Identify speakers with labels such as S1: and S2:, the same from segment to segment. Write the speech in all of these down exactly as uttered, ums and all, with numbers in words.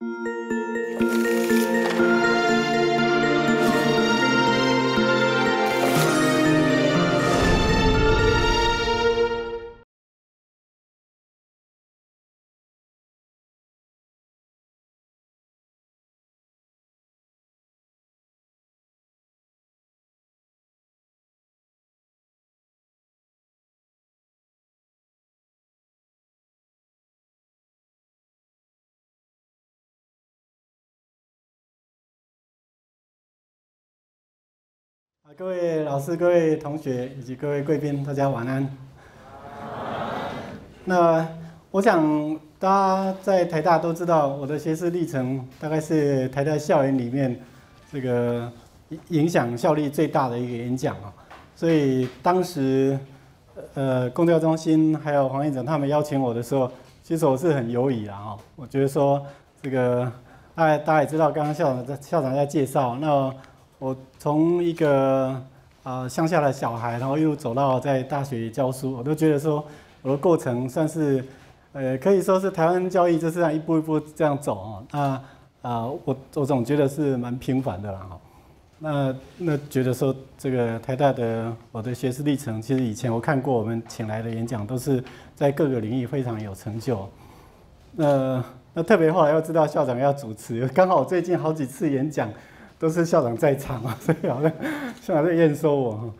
S1: 各位老师、各位同学以及各位贵宾，大家晚安。那我想大家在台大都知道，我的学识历程大概是台大校园里面这个影响效力最大的一个演讲啊。所以当时呃，公教中心还有黄院长他们邀请我的时候，其实我是很犹豫啦哈。我觉得说这个大家大家也知道，刚刚校长在校长在介绍那。我从一个啊乡下的小孩，然后一路走到在大学教书，我都觉得说我的过程算是，呃，可以说是台湾教育就是这样一步一步这样走哦。那啊，我我总觉得是蛮平凡的啦哈。那那觉得说这个台大的我的学识历程，其实以前我看过我们请来的演讲，都是在各个领域非常有成就。那那特别后来又知道校长要主持，刚好最近好几次演讲。都是校长在场啊，所以好像校长在验收我。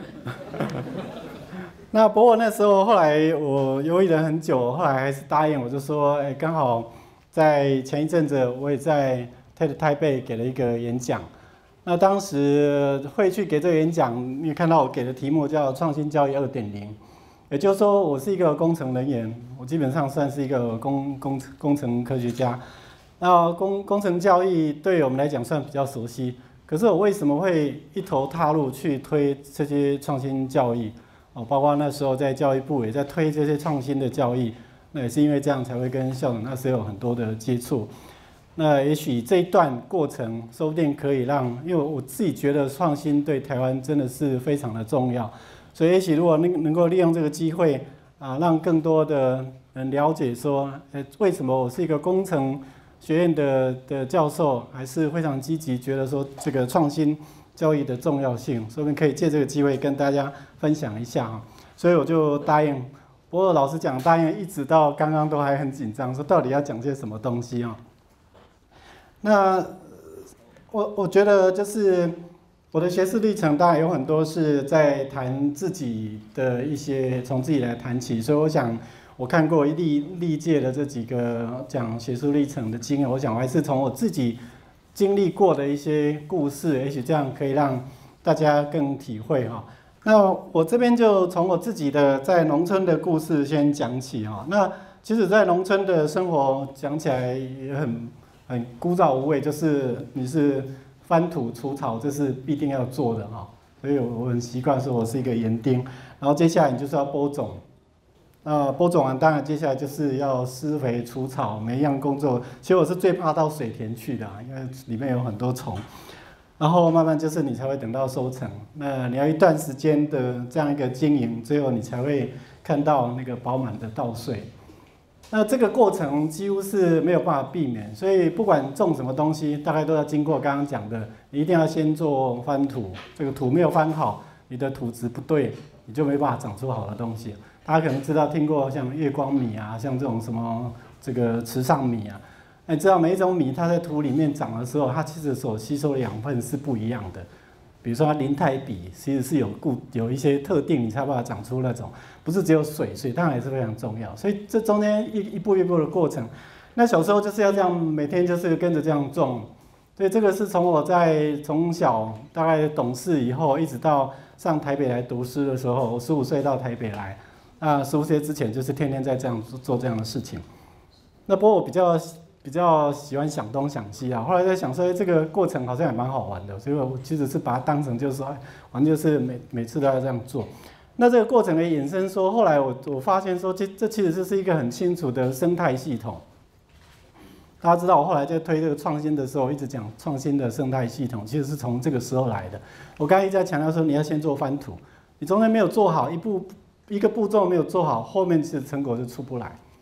S1: 那不过那时候后来我犹豫了很久，后来还是答应，我就说，哎，刚好在前一阵子我也在台北给了一个演讲。那当时会去给这个演讲，你看到我给的题目叫“创新教育 二点零”， 也就是说我是一个工程人员，我基本上算是一个工工工程科学家。那工工程教育对我们来讲算比较熟悉，可是我为什么会一头踏入去推这些创新教育？哦，包括那时候在教育部也在推这些创新的教育，那也是因为这样才会跟校长那时候有很多的接触。那也许这一段过程说不定可以让，因为我自己觉得创新对台湾真的是非常的重要，所以也许如果能能够利用这个机会啊，让更多的人了解说，呃，为什么我是一个工程学院的的教授还是非常积极，觉得说这个创新教育的重要性，说不定可以借这个机会跟大家分享一下啊。所以我就答应。不过老实讲，答应一直到刚刚都还很紧张，说到底要讲些什么东西啊？那我我觉得就是我的学识历程，当然有很多是在谈自己的一些从自己来谈起，所以我想。我看过历历届的这几个讲学术历程的经验，我想我还是从我自己经历过的一些故事，也许这样可以让大家更体会哈。那我这边就从我自己的在农村的故事先讲起哈。那其实，在农村的生活讲起来也很很枯燥无味，就是你是翻土除草，这是必定要做的哈。所以我很习惯说我是一个园丁，然后接下来你就是要播种。那播种完，当然接下来就是要施肥除草，每一样工作。其实我是最怕到水田去的，因为里面有很多虫。然后慢慢就是你才会等到收成。那你要一段时间的这样一个经营，最后你才会看到那个饱满的稻穗。那这个过程几乎是没有办法避免，所以不管种什么东西，大概都要经过刚刚讲的，你一定要先做翻土。这个土没有翻好，你的土质不对，你就没办法长出好的东西。大家可能知道听过像月光米啊，像这种什么这个池上米啊，那你知道每一种米它在土里面长的时候，它其实所吸收的养分是不一样的。比如说它磷钛比其实是有固有一些特定，你才把它长出那种，不是只有水，水当然也是非常重要。所以这中间一一步一步的过程，那小时候就是要这样，每天就是跟着这样种。所以这个是从我在从小大概懂事以后，一直到上台北来读书的时候，我十五岁到台北来。那十五岁之前就是天天在这样做这样的事情。那不过我比较比较喜欢想东想西啊，后来在想说，这个过程好像也蛮好玩的，所以我其实是把它当成就是说，反正就是每每次都要这样做。那这个过程的衍生说，后来我我发现说，这这其实就是一个很清楚的生态系统。大家知道，我后来在推这个创新的时候，一直讲创新的生态系统，其实是从这个时候来的。我刚才一直在强调说，你要先做翻土，你中间没有做好一步。一个步骤没有做好，后面其实成果就出不来。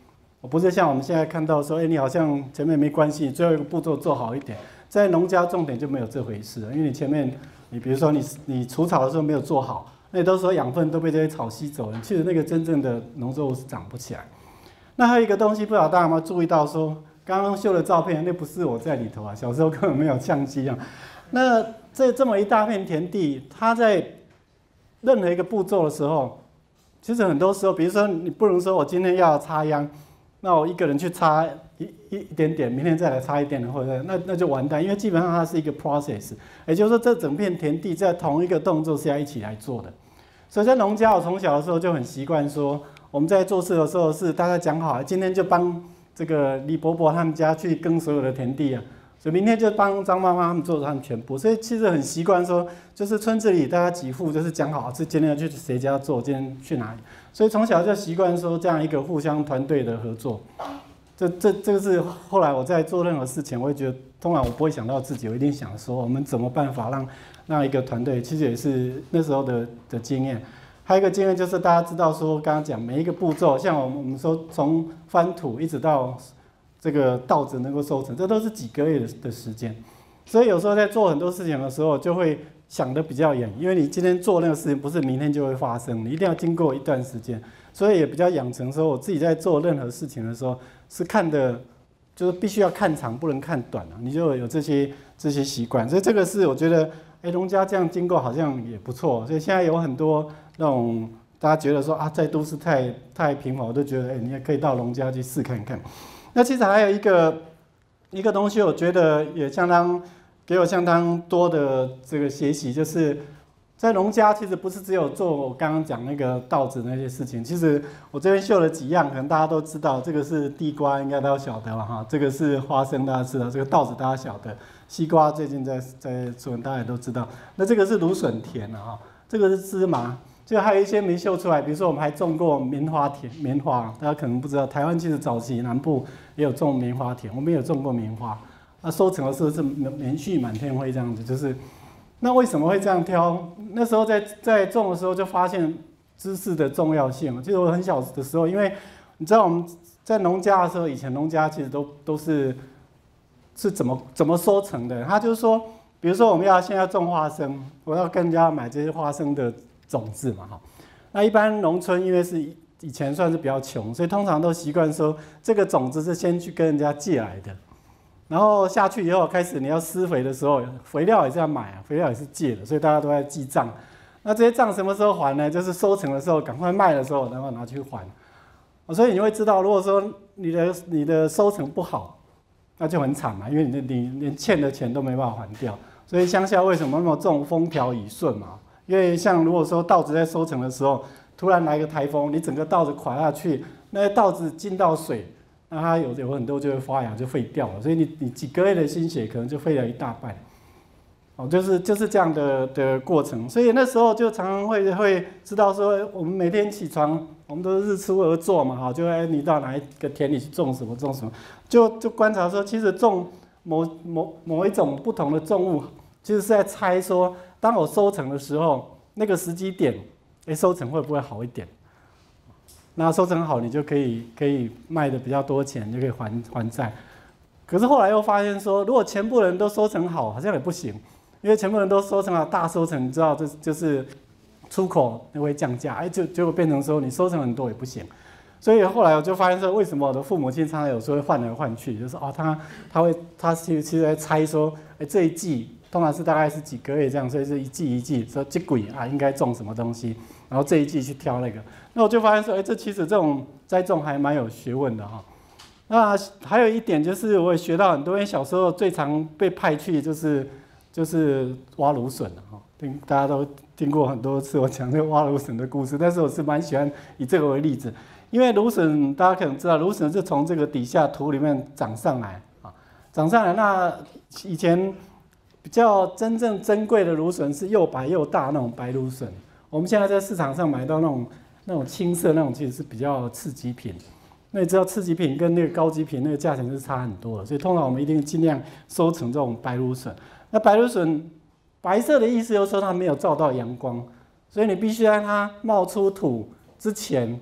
S1: 不是像我们现在看到说，哎，你好像前面没关系，最后一个步骤做好一点。在农家种田就没有这回事了，因为你前面，你比如说你你除草的时候没有做好，那都说养分都被这些草吸走了，其实那个真正的农作物是长不起来。那还有一个东西，不知道大家有没有注意到说，刚刚秀的照片，那不是我在里头啊，小时候根本没有相机啊。那这这么一大片田地，它在任何一个步骤的时候，其实很多时候，比如说你不能说我今天要插秧，那我一个人去插一一一点点，明天再来插一点点，或者那那就完蛋，因为基本上它是一个 process， 也就是说这整片田地在同一个动作是要一起来做的。所以在农家，我从小的时候就很习惯说，我们在做事的时候是大家讲好，今天就帮这个李伯伯他们家去耕所有的田地啊，所以明天就帮张妈妈他们做他们全部。所以其实很习惯说，就是村子里大家几户就是讲好，是今天要去谁家做，今天去哪里。所以从小就习惯说这样一个互相团队的合作。这这这个是后来我在做任何事情，我会觉得，通常我不会想到自己，我一定想说我们怎么办法让让一个团队，其实也是那时候的的经验。还有一个经验就是大家知道说，刚刚讲每一个步骤，像我们我们说从翻土一直到这个稻子能够收成，这都是几个月的的时间。所以有时候在做很多事情的时候，就会想得比较远，因为你今天做那个事情不是明天就会发生，你一定要经过一段时间。所以也比较养成说，我自己在做任何事情的时候，是看的，就是必须要看长，不能看短啊，你就有这些这些习惯。所以这个是我觉得，哎，农家这样经过好像也不错。所以现在有很多那种大家觉得说啊，在都市太太平凡，我都觉得，哎，你也可以到农家去试看看。那其实还有一个一个东西，我觉得也相当给我相当多的这个学习，就是在农家其实不是只有做我刚刚讲那个稻子那些事情，其实我这边秀了几样，可能大家都知道，这个是地瓜，应该都晓得了哈，这个是花生，大家知道，这个稻子大家晓得，西瓜最近在在做，大家也都知道。那这个是芦笋田了哈，这个是芝麻，就还有一些没秀出来，比如说我们还种过棉花田，棉花大家可能不知道，台湾其实早期南部也有种棉花田，我们也有种过棉花，那收成的时候是棉絮满天飞这样子，就是。那为什么会这样挑？那时候在在种的时候就发现知识的重要性。就是我很小的时候，因为你知道我们在农家的时候，以前农家其实都都是是怎么怎么收成的？他就是说，比如说我们要现在种花生，我要跟人家买这些花生的种子嘛，哈。那一般农村因为是以前算是比较穷，所以通常都习惯说这个种子是先去跟人家借来的。然后下去以后，开始你要施肥的时候，肥料也是要买啊，肥料也是借的，所以大家都在记账。那这些账什么时候还呢？就是收成的时候，赶快卖的时候，然后拿去还。所以你会知道，如果说你的你的收成不好，那就很惨嘛，因为你你连欠的钱都没办法还掉。所以乡下为什么那么重风调雨顺嘛？因为像如果说稻子在收成的时候，突然来个台风，你整个稻子垮下去，那些稻子进到水。那它有有很多就会发芽就废掉了，所以你你几个月的心血可能就废了一大半，哦，就是就是这样的的过程。所以那时候就常常会会知道说，我们每天起床，我们都是日出而作嘛，哈，就哎你到哪一个田里去种什么种什么，就就观察说，其实种某某某一种不同的作物，其实是在猜说，当我收成的时候，那个时机点，哎，收成会不会好一点？那收成好，你就可以可以卖的比较多钱，就可以还还债。可是后来又发现说，如果全部人都收成好，好像也不行，因为全部人都收成好，大收成，你知道，这就是出口会降价，哎，就结果变成说你收成很多也不行。所以后来我就发现说，为什么我的父母亲常常有时候会换来换去，就是哦，他他会他其实其实在猜说，哎，这一季通常是大概是几个月这样，所以是一季一季说这鬼啊应该种什么东西，然后这一季去挑那个。那我就发现说，哎，这其实这种栽种还蛮有学问的哈。那还有一点就是，我也学到很多，因为小时候最常被派去就是就是挖芦笋哈，听大家都听过很多次我讲这个挖芦笋的故事，但是我是蛮喜欢以这个为例子，因为芦笋大家可能知道，芦笋是从这个底下土里面长上来啊，长上来。那以前比较真正珍贵的芦笋是又白又大那种白芦笋，我们现在在市场上买到那种。那种青色那种其实是比较次级品，那你知道次级品跟那个高级品那个价钱是差很多的，所以通常我们一定尽量收成这种白芦笋。那白芦笋白色的意思就是说它没有照到阳光，所以你必须让它冒出土之前，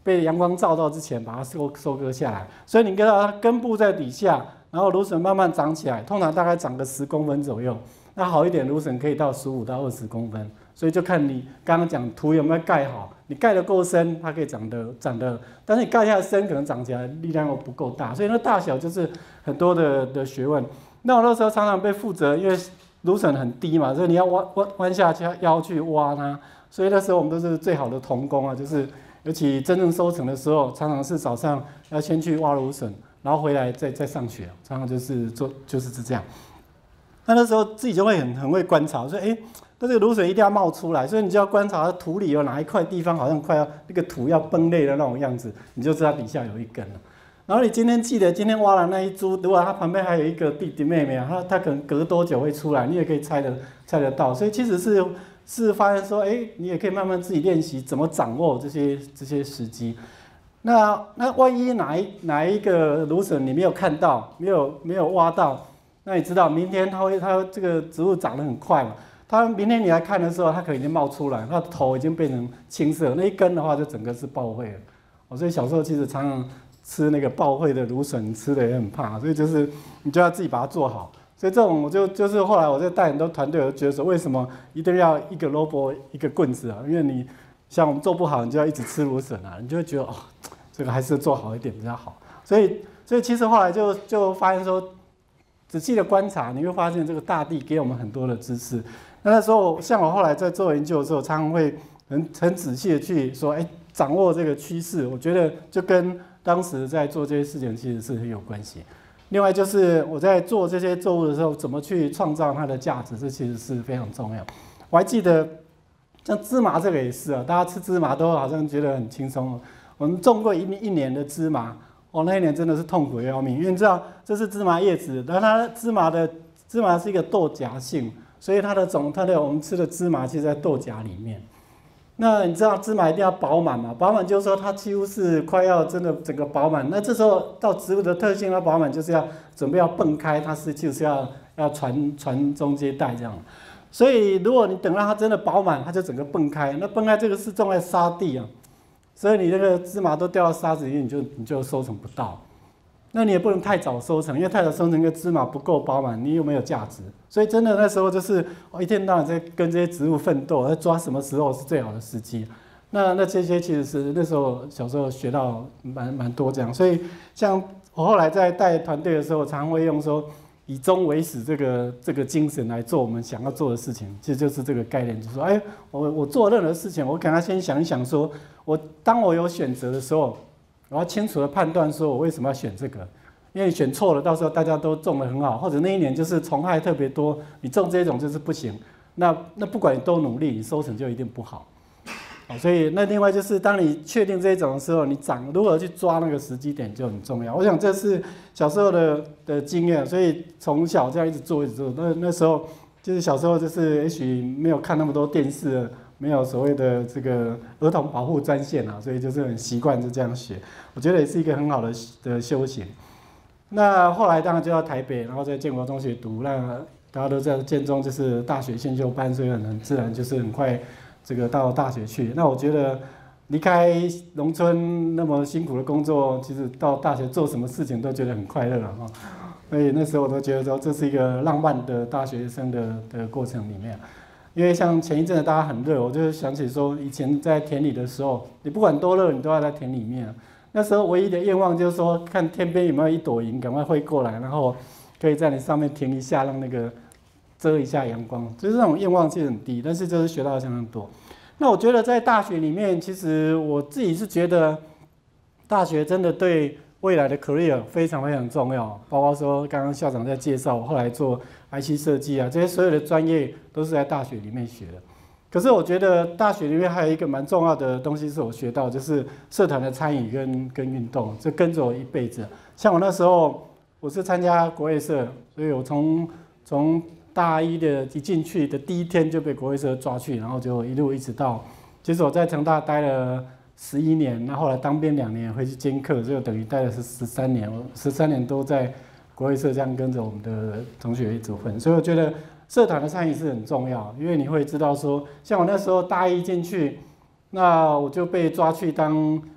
S1: 被阳光照到之前把它收收割下来。所以你看到它根部在底下，然后芦笋慢慢长起来，通常大概长个十公分左右。那好一点芦笋可以到十五到二十公分，所以就看你刚刚讲土有没有盖好，你盖得够深，它可以长得长得，但是你盖下深可能长起来力量又不够大，所以那大小就是很多的的学问。那我那时候常常被负责，因为芦笋很低嘛，所以你要弯弯弯下去腰去挖它，所以那时候我们都是最好的童工啊，就是尤其真正收成的时候，常常是早上要先去挖芦笋，然后回来再再上学，常常就是做就是这样。那那时候自己就会很很会观察，说哎，那这个芦笋一定要冒出来，所以你就要观察它土里有哪一块地方好像快要那个土要崩裂的那种样子，你就知道底下有一根了。然后你今天记得今天挖了那一株，如果它旁边还有一个弟弟妹妹啊，它它可能隔多久会出来，你也可以猜得猜得到。所以其实是是发现说，哎，你也可以慢慢自己练习怎么掌握这些这些时机。那那万一哪一哪一个芦笋你没有看到，没有没有挖到。那你知道，明天它会，它这个植物长得很快嘛？它明天你来看的时候，它可能已经冒出来，它的头已经变成青色，那一根的话就整个是报废了。哦，所以小时候其实常常吃那个报废的芦笋，吃的也很怕，所以就是你就要自己把它做好。所以这种我就就是后来我在带很多团队，我就觉得说，为什么一定要一个萝卜一个棍子啊？因为你像我们做不好，你就要一直吃芦笋啊，你就会觉得哦，这个还是做好一点比较好。所以所以其实后来就就发现说。仔细的观察，你会发现这个大地给我们很多的知识。那那时候，像我后来在做研究的时候，常常会很很仔细的去说，哎，掌握这个趋势，我觉得就跟当时在做这些事情其实是很有关系。另外就是我在做这些作物的时候，怎么去创造它的价值，这其实是非常重要。我还记得，像芝麻这个也是啊，大家吃芝麻都好像觉得很轻松。我们种过一一年的芝麻。哦，那一年真的是痛苦的要命，因为你知道这是芝麻叶子，但它芝麻的芝麻是一个豆荚性，所以它的种它的我们吃的芝麻其实在豆荚里面。那你知道芝麻一定要饱满嘛？饱满就是说它几乎是快要真的整个饱满。那这时候到植物的特性，它饱满就是要准备要迸开，它是就是要要传传宗接代这样。所以如果你等到它真的饱满，它就整个迸开。那迸开这个是种在沙地啊。所以你那个芝麻都掉到沙子里面，你就你就收成不到。那你也不能太早收成，因为太早收成跟芝麻不够饱满，你又没有价值。所以真的那时候就是我一天到晚在跟这些植物奋斗，在抓什么时候是最好的时机。那那这些其实是那时候小时候学到蛮蛮多这样。所以像我后来在带团队的时候，常会用说以终为始这个这个精神来做我们想要做的事情，其实就是这个概念，就是说，哎，我我做任何事情，我可能要先想一想说。我当我有选择的时候，我要清楚的判断说我为什么要选这个，因为你选错了，到时候大家都种得很好，或者那一年就是虫害特别多，你种这种就是不行。那那不管你多努力，你收成就一定不好。好，所以那另外就是当你确定这一种的时候，你掌如何去抓那个时机点就很重要。我想这是小时候的的经验，所以从小这样一直做一直做。那那时候就是小时候就是也许没有看那么多电视。没有所谓的这个儿童保护专线啊，所以就是很习惯就这样学，我觉得也是一个很好的的修行。那后来当然就到台北，然后在建国中学读，那大家都在建中就是大学先修班，所以很自然就是很快这个到大学去。那我觉得离开农村那么辛苦的工作，其实到大学做什么事情都觉得很快乐了哈。所以那时候我都觉得说这是一个浪漫的大学生的的过程里面。因为像前一阵子大家很热，我就想起说，以前在田里的时候，你不管多热，你都要在田里面。那时候唯一的愿望就是说，看天边有没有一朵云，赶快飞过来，然后可以在你上面停一下，让那个遮一下阳光。就是这种愿望其实很低，但是就是学到相当多。那我觉得在大学里面，其实我自己是觉得，大学真的对未来的 career 非常非常重要。包括说刚刚校长在介绍，我后来做 I C 设计啊，这些所有的专业都是在大学里面学的。可是我觉得大学里面还有一个蛮重要的东西是我学到，就是社团的参与跟跟运动，这跟着我一辈子。像我那时候我是参加国卫社，所以我从从大一的一进去的第一天就被国卫社抓去，然后就一路一直到，其实我在成大待了十一年，那后来当兵两年回去兼课，就等于待了是十三年，我十三年都在国卫社这样跟着我们的同学一直混，所以我觉得社团的参与是很重要，因为你会知道说，像我那时候大一进去，那我就被抓去当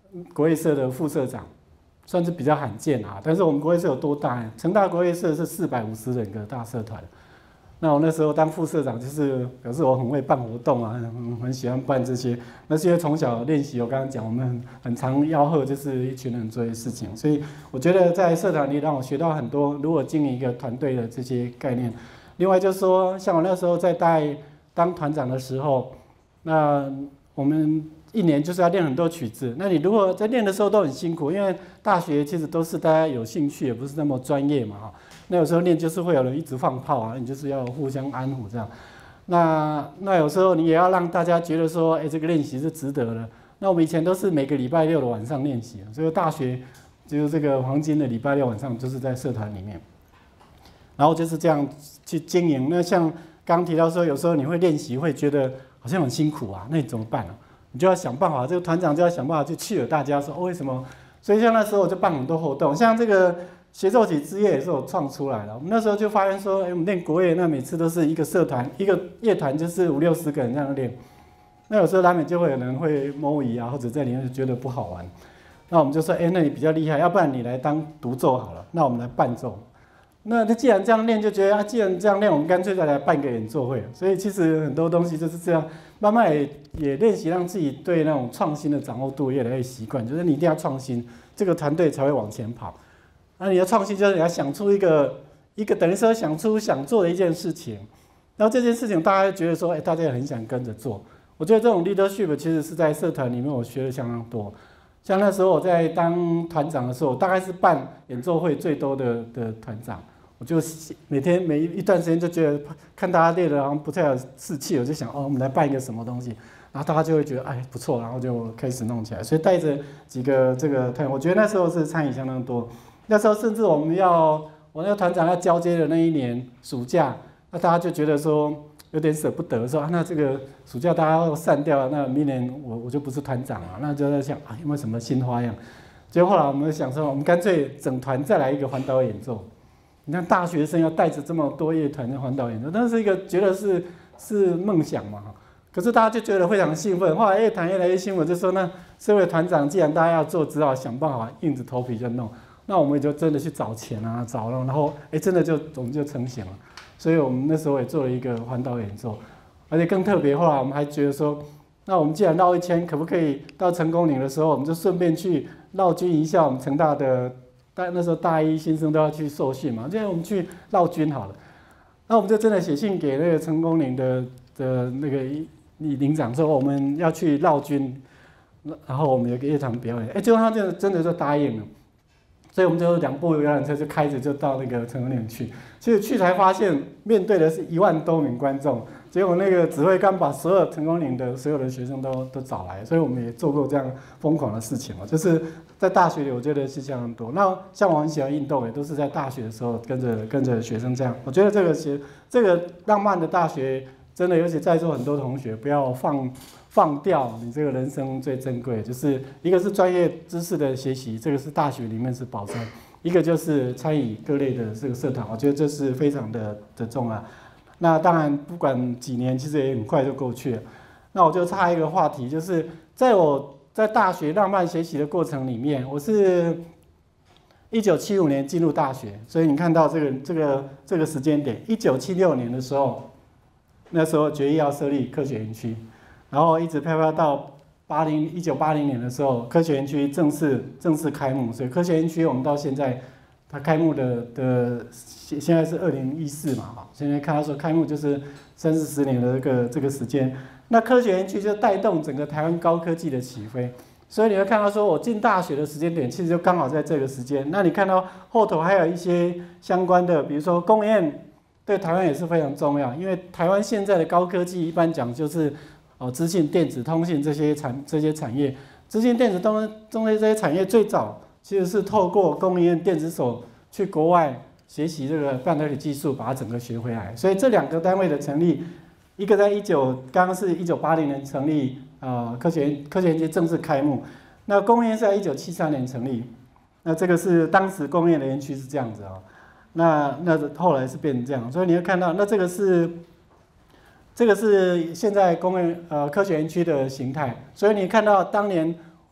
S1: 国乐社的副社长，算是比较罕见啊。但是我们国乐社有多大？成大国乐社是四百五十人个大社团。那我那时候当副社长，就是表示我很会办活动啊，很很喜欢办这些。那是因为从小练习，我刚刚讲，我们很很常吆喝，就是一群人做的事情。所以我觉得在社团里让我学到很多如何经营一个团队的这些概念。另外就是说，像我那时候在带当团长的时候，那我们一年就是要练很多曲子。那你如果在练的时候都很辛苦，因为大学其实都是大家有兴趣，也不是那么专业嘛哈。那有时候练就是会有人一直放炮啊，你就是要互相安抚这样。那那有时候你也要让大家觉得说，哎，这个练习是值得的。那我们以前都是每个礼拜六的晚上练习，所以大学就是这个黄金的礼拜六晚上，就是在社团里面，然后就是这样去经营。那像刚刚提到说，有时候你会练习，会觉得好像很辛苦啊，那你怎么办呢？你就要想办法，这个团长就要想办法去气了大家说，哦，为什么？所以像那时候我就办很多活动，像这个。协奏曲之夜也是我创出来的。我们那时候就发现说，哎，我们练国乐，那每次都是一个社团，一个乐团就是五六十个人这样练。那有时候难免就会有人会摸鱼啊，或者在里面就觉得不好玩。那我们就说，哎，那你比较厉害，要不然你来当独奏好了，那我们来伴奏。那他既然这样练，就觉得啊，既然这样练，我们干脆再来办个演奏会。所以其实很多东西就是这样，慢慢也也练习，让自己对那种创新的掌握度越来越习惯。就是你一定要创新，这个团队才会往前跑。那你的创新就是你要想出一个一个等于说想出想做的一件事情，然后这件事情大家觉得说，哎，大家也很想跟着做。我觉得这种 leadership 其实是在社团里面我学的相当多。像那时候我在当团长的时候，我大概是办演奏会最多的的团长。我就每天每一段时间就觉得看大家练的好像不太有士气，我就想哦，我们来办一个什么东西，然后大家就会觉得哎不错，然后就开始弄起来。所以带着几个这个团，我觉得那时候是参与相当多。那时候甚至我们要，我那个团长要交接的那一年暑假，那大家就觉得说有点舍不得，说啊，那这个暑假大家要散掉，那明年我我就不是团长了，那就在想啊有没有什么新花样？结果后来我们想说，我们干脆整团再来一个环岛演奏。你看大学生要带着这么多乐团的环岛演奏，那是一个觉得是是梦想嘛。可是大家就觉得非常兴奋，后来乐团越来越兴奋，就说那身为团长，既然大家要做，只好想办法硬着头皮就弄。那我们也就真的去找钱啊，找了，然后哎，真的就我们就成型了。所以我们那时候也做了一个环岛演奏，而且更特别，后来我们还觉得说，那我们既然绕一圈，可不可以到成功岭的时候，我们就顺便去绕军一下我们成大的，大那时候大一新生都要去受训嘛，现在我们去绕军好了。那我们就真的写信给那个成功岭的的那个领长说，我们要去绕军，然后我们有个乐团表演，哎，结果他就真的就答应了。所以我们就两部游览车就开着就到那个成功岭去，其实去才发现面对的是一万多名观众，结果那个指挥官把所有成功岭的所有的学生都都找来，所以我们也做过这样疯狂的事情哦，就是在大学里我觉得是相当多。那像我很喜欢运动，也都是在大学的时候跟着跟着学生这样，我觉得这个学这个浪漫的大学真的，尤其在座很多同学不要放。放掉你这个人生最珍贵，就是一个是专业知识的学习，这个是大学里面是保障；一个就是参与各类的这个社团，我觉得这是非常的的重要。那当然不管几年，其实也很快就过去了。那我就插一个话题，就是在我在大学浪漫学习的过程里面，我是一九七五年进入大学，所以你看到这个这个这个时间点，一九七六年的时候，那时候决议要设立科学园区。然后一直飘飘到八零一九八零年的时候，科学园区正式正式开幕。所以科学园区我们到现在，它开幕的的现在是二零一四嘛，哈，现在看到说开幕就是三四十年的这个这个时间。那科学园区就带动整个台湾高科技的起飞。所以你会看到说，我进大学的时间点其实就刚好在这个时间。那你看到后头还有一些相关的，比如说工业对台湾也是非常重要，因为台湾现在的高科技一般讲就是。哦，资讯、电子、通信这些产这些产业，资讯、电子、通通信这些产业最早其实是透过工研院电子所去国外学习这个半导体技术，把它整个学回来。所以这两个单位的成立，一个在一九刚刚是一九八零年成立，呃，科学科学园区正式开幕。那工研是在一九七三年成立，那这个是当时工业的园区是这样子哦。那那后来是变成这样，所以你会看到，那这个是。这个是现在工业呃科学园区的形态，所以你看到当年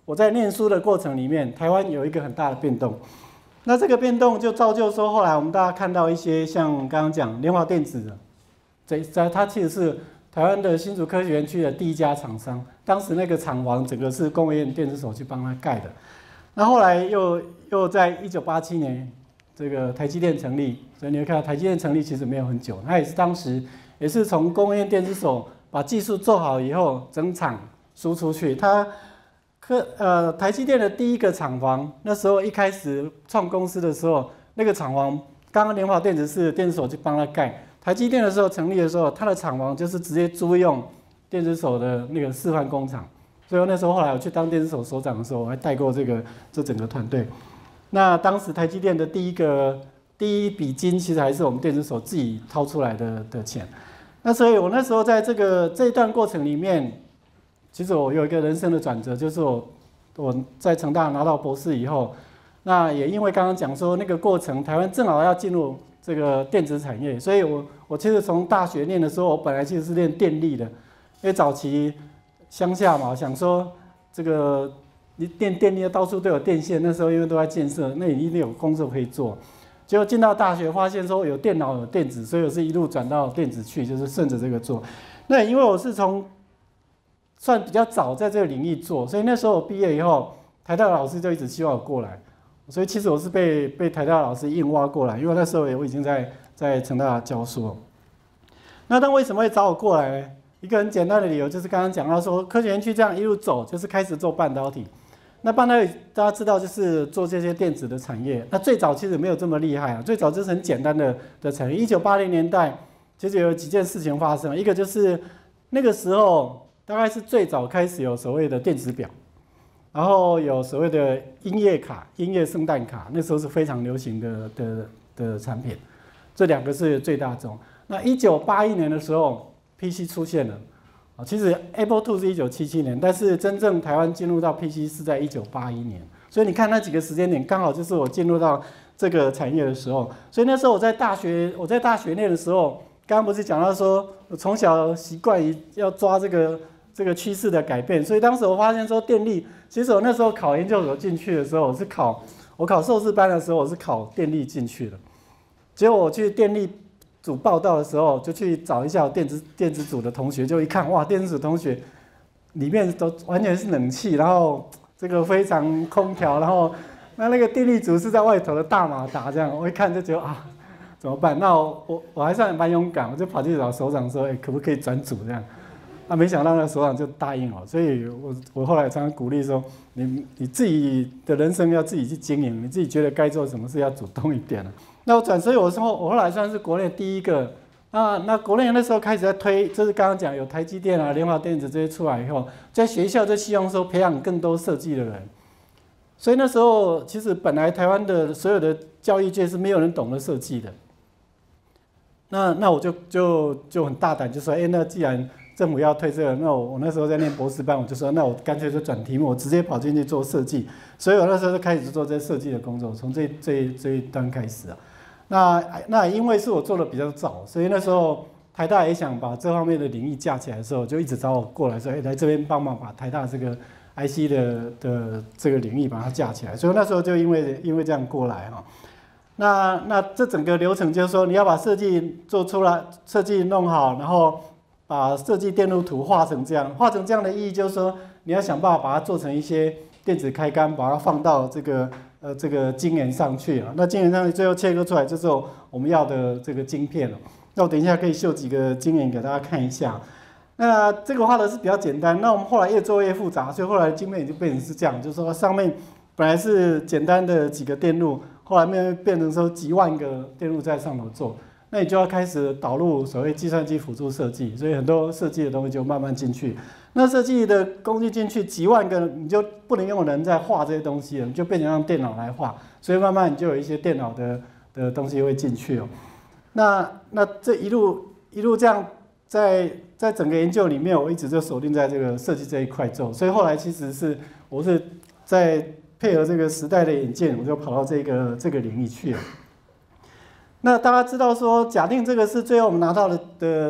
S1: 我在念书的过程里面，台湾有一个很大的变动。那这个变动就造就说，后来我们大家看到一些像刚刚讲联华电子的，这在它其实是台湾的新竹科学园区的第一家厂商。当时那个厂房整个是工研院电子所去帮他盖的。那后来又又在一九八七年，这个台积电成立，所以你会看到台积电成立其实没有很久，它也是当时也是从工研院电子所把技术做好以后，整厂输出去。它科呃台积电的第一个厂房，那时候一开始创公司的时候，那个厂房刚刚联华电子是电子所去帮他盖，台积电的时候成立的时候，它的厂房就是直接租用电子所的那个示范工厂。所以那时候后来我去当电子所所长的时候，我还带过这个这整个团队。那当时台积电的第一个第一笔金，其实还是我们电子所自己掏出来的的钱。那所以我那时候在这个这一段过程里面。其实我有一个人生的转折，就是我我在成大拿到博士以后，那也因为刚刚讲说那个过程，台湾正好要进入这个电子产业，所以我我其实从大学念的时候，我本来其实是练电力的，因为早期乡下嘛，想说这个你电电力到处都有电线，那时候因为都在建设，那你一定有工作可以做。结果进到大学发现说有电脑有电子，所以我是一路转到电子去，就是顺着这个做。那因为我是从算比较早在这个领域做，所以那时候我毕业以后，台大的老师就一直希望我过来，所以其实我是被被台大的老师硬挖过来，因为那时候我已经在在成大教书。那但为什么会找我过来呢？一个很简单的理由就是刚刚讲到说，科学园区这样一路走，就是开始做半导体。那半导体大家知道就是做这些电子的产业，那最早其实没有这么厉害啊，最早就是很简单的的产业。一九八零年代其实有几件事情发生，一个就是那个时候。大概是最早开始有所谓的电子表，然后有所谓的音乐卡、音乐圣诞卡，那时候是非常流行的的的产品，这两个是最大宗。那一九八一年的时候 ，P C 出现了，啊，其实 Apple Two 是一九七七年，但是真正台湾进入到 P C 是在一九八一年，所以你看那几个时间点，刚好就是我进入到这个产业的时候。所以那时候我在大学，我在大学念的时候，刚刚不是讲到说，我从小习惯于要抓这个。这个趋势的改变，所以当时我发现说电力，其实我那时候考研究所进去的时候，我是考我考硕士班的时候，我是考电力进去的。结果我去电力组报到的时候，就去找一下电子电子组的同学，就一看，哇，电子组同学里面都完全是冷气，然后这个非常空调，然后那那个电力组是在外头的大马达这样，我一看就觉得啊，怎么办？那我我我还算蛮勇敢，我就跑去找首长说，哎，可不可以转组这样？啊，没想到那首长就答应了，所以我我后来常常鼓励说，你你自己的人生要自己去经营，你自己觉得该做什么事要主动一点了。那我转，所以我说我后来算是国内第一个，那那国内那时候开始在推，就是刚刚讲有台积电啊、联华电子这些出来以后，在学校就希望说培养更多设计的人，所以那时候其实本来台湾的所有的教育界是没有人懂得设计的，那那我就就就很大胆就说，哎，那既然政府要推这个，那我我那时候在念博士班，我就说，那我干脆就转题目，我直接跑进去做设计。所以我那时候就开始做这些设计的工作，从这这这一端开始啊。那那因为是我做的比较早，所以那时候台大也想把这方面的领域架起来的时候，就一直找我过来说，哎，来这边帮忙把台大这个 I C 的的这个领域把它架起来。所以那时候就因为因为这样过来哈。那那这整个流程就是说，你要把设计做出来，设计弄好，然后把设计电路图画成这样，画成这样的意义就是说，你要想办法把它做成一些电子开关，把它放到这个呃这个晶圆上去啊。那晶圆上去最后切割出来就是我们要的这个晶片了。那我等一下可以秀几个晶圆给大家看一下。那这个画的是比较简单，那我们后来越做越复杂，所以后来晶片就变成是这样，就是说上面本来是简单的几个电路，后来面变成说几万个电路在上头做。那你就要开始导入所谓计算机辅助设计，所以很多设计的东西就慢慢进去。那设计的工具进去几万个，你就不能用人在画这些东西了，你就变成让电脑来画，所以慢慢你就有一些电脑的的东西会进去哦。那那这一路一路这样在在整个研究里面，我一直就锁定在这个设计这一块做，所以后来其实是我是在配合这个时代的演进，我就跑到这个这个领域去了。那大家知道说，假定这个是最后我们拿到的的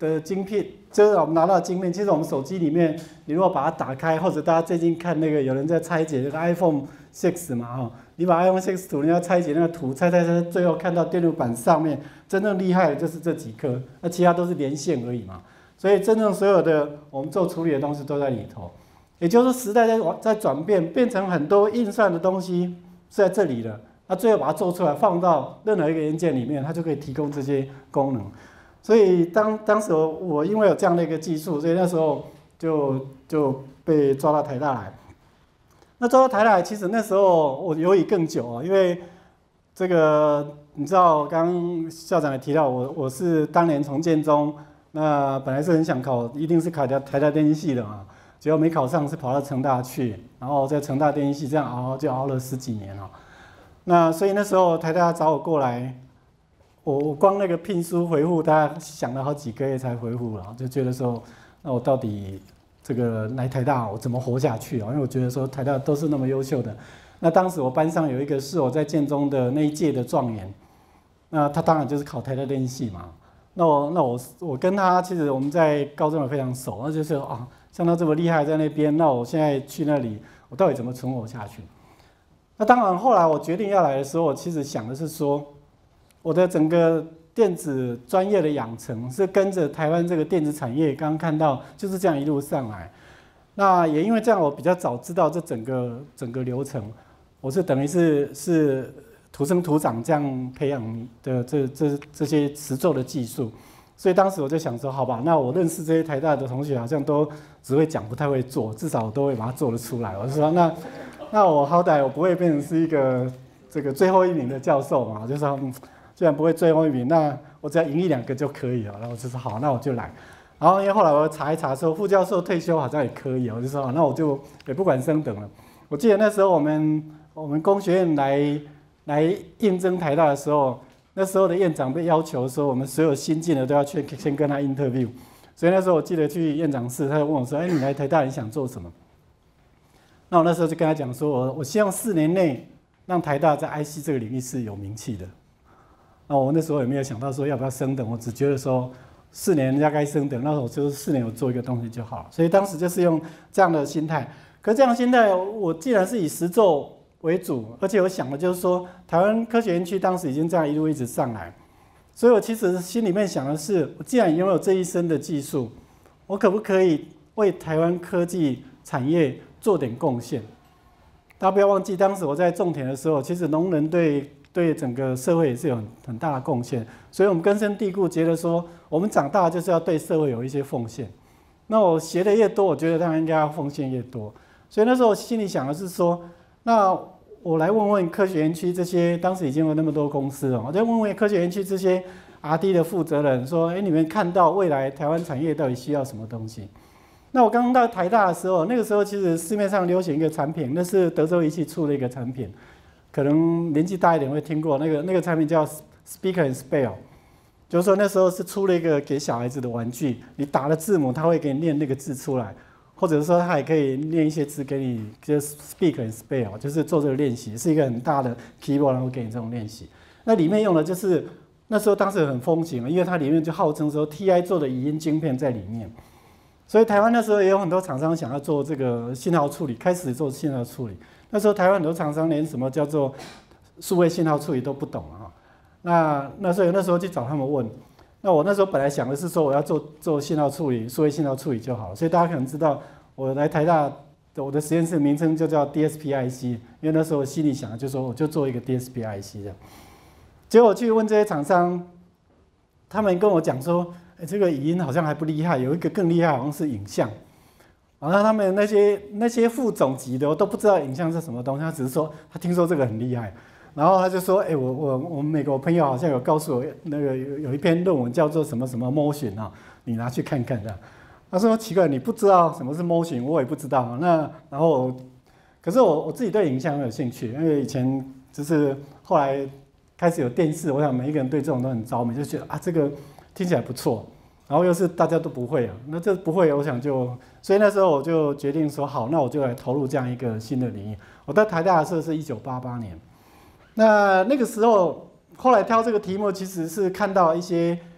S1: 的晶片，就是我们拿到的晶片，其实我们手机里面，你如果把它打开，或者大家最近看那个有人在拆解那个 iPhone 六嘛，哈，你把 iPhone 六图，你要拆解那个图，拆拆拆，最后看到电路板上面真正厉害的就是这几颗，那其他都是连线而已嘛。所以真正所有的我们做处理的东西都在里头，也就是说时代在在转变，变成很多运算的东西是在这里的，那最后把它做出来，放到任何一个元件里面，它就可以提供这些功能。所以当当时我因为有这样的一个技术，所以那时候就就被抓到台大来。那抓到台大来，其实那时候我犹豫更久啊，因为这个你知道，刚刚校长也提到我，我是当年从建中。那本来是很想考，一定是考台台大电机系的嘛，结果没考上，是跑到成大去，然后在成大电机系这样熬就熬了十几年了。那所以那时候台大找我过来，我我光那个聘书回复，大家想了好几个月才回复了，就觉得说，那我到底这个来台大我怎么活下去啊？因为我觉得说台大都是那么优秀的。那当时我班上有一个是我在建中的那一届的状元，那他当然就是考台大电机系嘛。那我那我我跟他其实我们在高中也非常熟，那就是啊，像他这么厉害在那边，那我现在去那里，我到底怎么存活下去？那当然，后来我决定要来的时候，我其实想的是说，我的整个电子专业的养成是跟着台湾这个电子产业，刚刚看到就是这样一路上来。那也因为这样，我比较早知道这整个整个流程，我是等于是是。土生土长这样培养的这这这些实作的技术，所以当时我就想说，好吧，那我认识这些台大的同学好像都只会讲不太会做，至少我都会把它做得出来。我就说，那那我好歹我不会变成是一个这个最后一名的教授嘛，我就说，嗯，既然不会最后一名，那我只要赢一两个就可以了。然后我就说好，那我就来。然后因为后来我查一查说，副教授退休好像也可以，我就说好，那我就也不管升等了。我记得那时候我们我们工学院来。来应征台大的时候，那时候的院长被要求说，我们所有新进的都要去先跟他 interview。所以那时候我记得去院长室，他就问我说：“哎，你来台大你想做什么？”那我那时候就跟他讲说：“我我希望四年内让台大在 I C 这个领域是有名气的。”那我那时候也没有想到说要不要升等，我只觉得说四年人家该升等，那时候我就是四年我做一个东西就好了。所以当时就是用这样的心态。可这样的心态，我既然是以实作为主，而且我想的就是说，台湾科学园区当时已经这样一路一直上来，所以我其实心里面想的是，我既然拥有这一身的技术，我可不可以为台湾科技产业做点贡献？大家不要忘记，当时我在种田的时候，其实农人对对整个社会也是有很很大的贡献，所以我们根深蒂固觉得说，我们长大就是要对社会有一些奉献。那我学的越多，我觉得当然应该要奉献越多。所以那时候我心里想的是说，那我来问问科学园区这些，当时已经有那么多公司了，我就问问科学园区这些 R and D 的负责人说：“哎，你们看到未来台湾产业到底需要什么东西？”那我刚刚到台大的时候，那个时候其实市面上流行一个产品，那是德州仪器出的一个产品，可能年纪大一点会听过。那个那个产品叫 Speak and Spell， 就是说那时候是出了一个给小孩子的玩具，你打了字母，它会给你念那个字出来。或者说他也可以念一些字给你，就是 speak and spell， 就是做这个练习，是一个很大的 keyboard， 然后给你这种练习。那里面用的就是那时候当时很风行，因为它里面就号称说 T I 做的语音晶片在里面，所以台湾那时候也有很多厂商想要做这个信号处理，开始做信号处理。那时候台湾很多厂商连什么叫做数位信号处理都不懂啊。那那所以那时候去找他们问。那我那时候本来想的是说我要做做信号处理，数位信号处理就好，所以大家可能知道我来台大，我的实验室名称就叫 D S P I C， 因为那时候我心里想的就是说我就做一个 D S P I C 的。结果我去问这些厂商，他们跟我讲说，哎，这个语音好像还不厉害，有一个更厉害，好像是影像。然后他们那些那些副总级的，我都不知道影像是什么东西，他只是说他听说这个很厉害。然后他就说：“哎、欸，我我我们美国朋友好像有告诉我，那个有有一篇论文叫做什么什么 motion 啊，你拿去看看的。”他说：“奇怪，你不知道什么是 motion， 我也不知道。那然后，可是我我自己对影像很有兴趣，因为以前就是后来开始有电视，我想每一个人对这种都很着迷，就觉得啊这个听起来不错。然后又是大家都不会啊，那这不会，我想就所以那时候我就决定说好，那我就来投入这样一个新的领域。我在台大的时候是一九八八年。”那那个时候，后来挑这个题目，其实是看到一些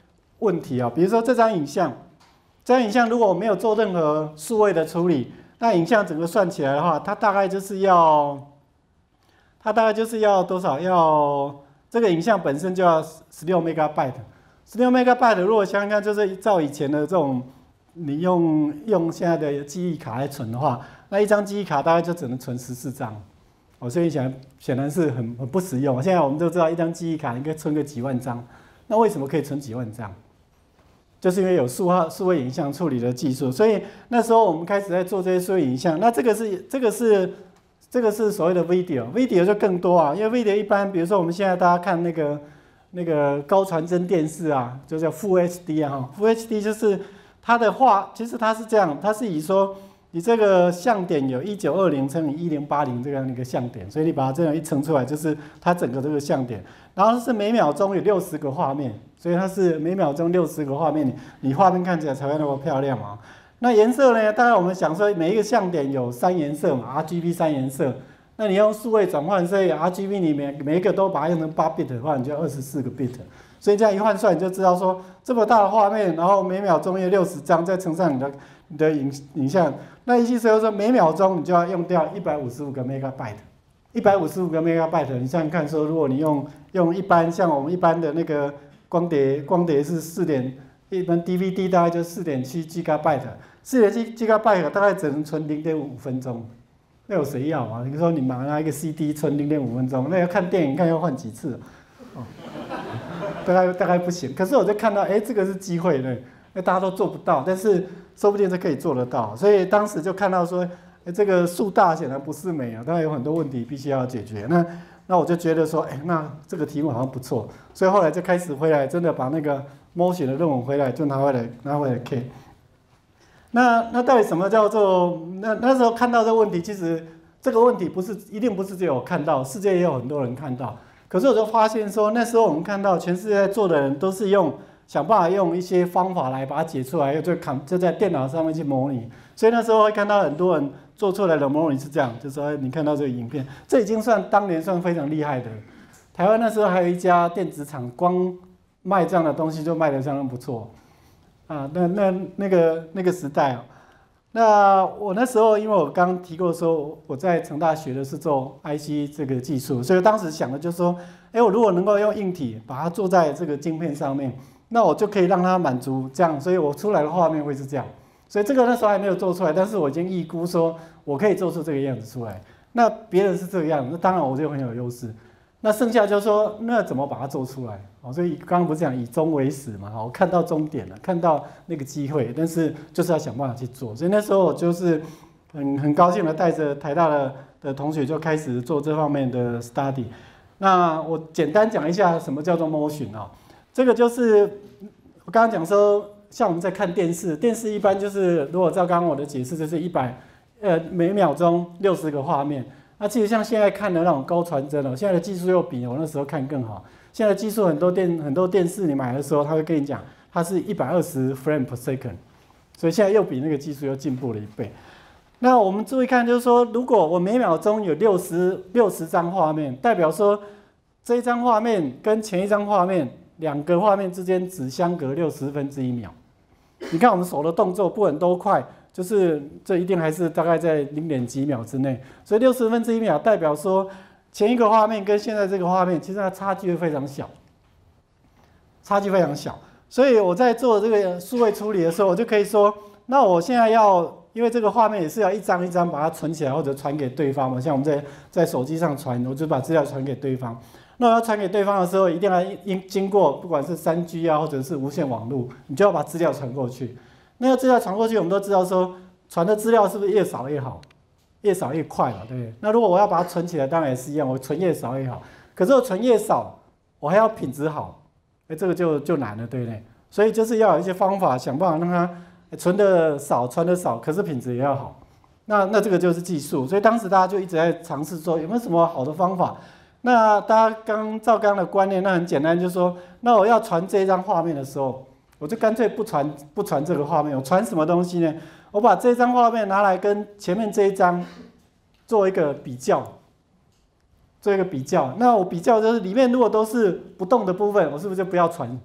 S1: 问题啊，比如说这张影像，这张影像如果我没有做任何数位的处理，那影像整个算起来的话，它大概就是要，它大概就是要多少？要这个影像本身就要十六 megabyte， 十六 megabyte 如果想想看，就是照以前的这种，你用用现在的记忆卡来存的话，那一张记忆卡大概就只能存十四张。哦，所以显显然是很很不实用。现在我们都知道，一张记忆卡应该存个几万张，那为什么可以存几万张？就是因为有数号数位影像处理的技术，所以那时候我们开始在做这些数位影像。那这个是这个是这个是所谓的 video，video 就更多啊，因为 video 一般，比如说我们现在大家看那个那个高传真电视啊，就叫 Full H D 啊 ，Full H D 就是它的画，其实它是这样，它是以说。你这个像点有一九二零乘以一零八零这样一个像点，所以你把它这样一乘出来，就是它整个这个像点。然后是每秒钟有六十个画面，所以它是每秒钟六十个画面，你你画面看起来才会那么漂亮嘛。那颜色呢？当然我们想说每一个像点有三颜色嘛 ，R G B 三颜色。那你用数位转换，所以 R G B 里面每一个都把它用成八 bit 的话，你就二十四个 bit。所以这样一换算，你就知道说这么大的画面，然后每秒钟有六十张，再乘上你的你的影影像。那意思就是说，每秒钟你就要用掉一百五十五个 megabyte， 一百五十五个 megabyte， 你想想看，说如果你用用一般像我们一般的那个光碟，光碟是四点，一般 D V D 大概就四点七 gigabyte， 四点七 gigabyte 大概只能存零点五分钟，那有谁要啊？你说你拿一个 C D 存零点五分钟，那要看电影看要换几次？哦，大概大概不行。可是我就看到，哎，这个是机会的。那大家都做不到，但是说不定是可以做得到，所以当时就看到说，哎，这个数大显然不是美啊，当然有很多问题必须要解决。那那我就觉得说，哎，那这个题目好像不错，所以后来就开始回来，真的把那个 motion 的论文回来就拿回来拿回来 K。那那到底什么叫做？那那时候看到这个问题，其实这个问题不是一定不是只有我看到，世界也有很多人看到。可是我就发现说，那时候我们看到全世界在做的人都是用。想办法用一些方法来把它解出来，就看就在电脑上面去模拟。所以那时候会看到很多人做出来的模拟是这样，就是说你看到这个影片，这已经算当年算非常厉害的。台湾那时候还有一家电子厂，光卖这样的东西就卖得相当不错啊。那那那个那个时代啊，那我那时候因为我刚提过说我在成大学的是做 I C 这个技术，所以当时想的就是说，哎，我如果能够用硬体把它做在这个晶片上面。那我就可以让它满足这样，所以我出来的画面会是这样。所以这个那时候还没有做出来，但是我已经预估说我可以做出这个样子出来。那别人是这个样子，那当然我就很有优势。那剩下就是说，那怎么把它做出来？所以刚刚不是讲以终为始嘛？我看到终点了，看到那个机会，但是就是要想办法去做。所以那时候我就是很很高兴的带着台大的的同学就开始做这方面的 study。那我简单讲一下什么叫做 motion 啊？这个就是我刚刚讲说，像我们在看电视，电视一般就是如果照刚刚我的解释，就是一百呃每秒钟六十个画面。那其实像现在看的那种高传真哦，现在的技术又比我那时候看更好。现在技术很多电很多电视你买的时候，他会跟你讲，它是一百二十 frame per second， 所以现在又比那个技术又进步了一倍。那我们注意看，就是说，如果我每秒钟有六十六十张画面，代表说这一张画面跟前一张画面。两个画面之间只相隔六十分之一秒，你看我们手的动作不管多快，就是这一定还是大概在零点几秒之内，所以六十分之一秒代表说前一个画面跟现在这个画面其实它差距非常小，差距非常小。所以我在做这个数位处理的时候，我就可以说，那我现在要，因为这个画面也是要一张一张把它存起来或者传给对方嘛，像我们在在手机上传，我就把资料传给对方。那我要传给对方的时候，一定要经过不管是三 G 啊，或者是无线网络，你就要把资料传过去。那个资料传过去，我们都知道说，传的资料是不是越少越好，越少越快嘛，对不对？那如果我要把它存起来，当然也是一样，我存越少越好。可是我存越少，我还要品质好，哎，这个就就难了，对不对？所以就是要有一些方法，想办法让它存的少，传的少，可是品质也要好。那那这个就是技术，所以当时大家就一直在尝试说，有没有什么好的方法？那大家刚照刚的观念，那很简单，就是说，那我要传这一张画面的时候，我就干脆不传不传这个画面，我传什么东西呢？我把这张画面拿来跟前面这一张做一个比较，做一个比较。那我比较就是里面如果都是不动的部分，我是不是就不要传？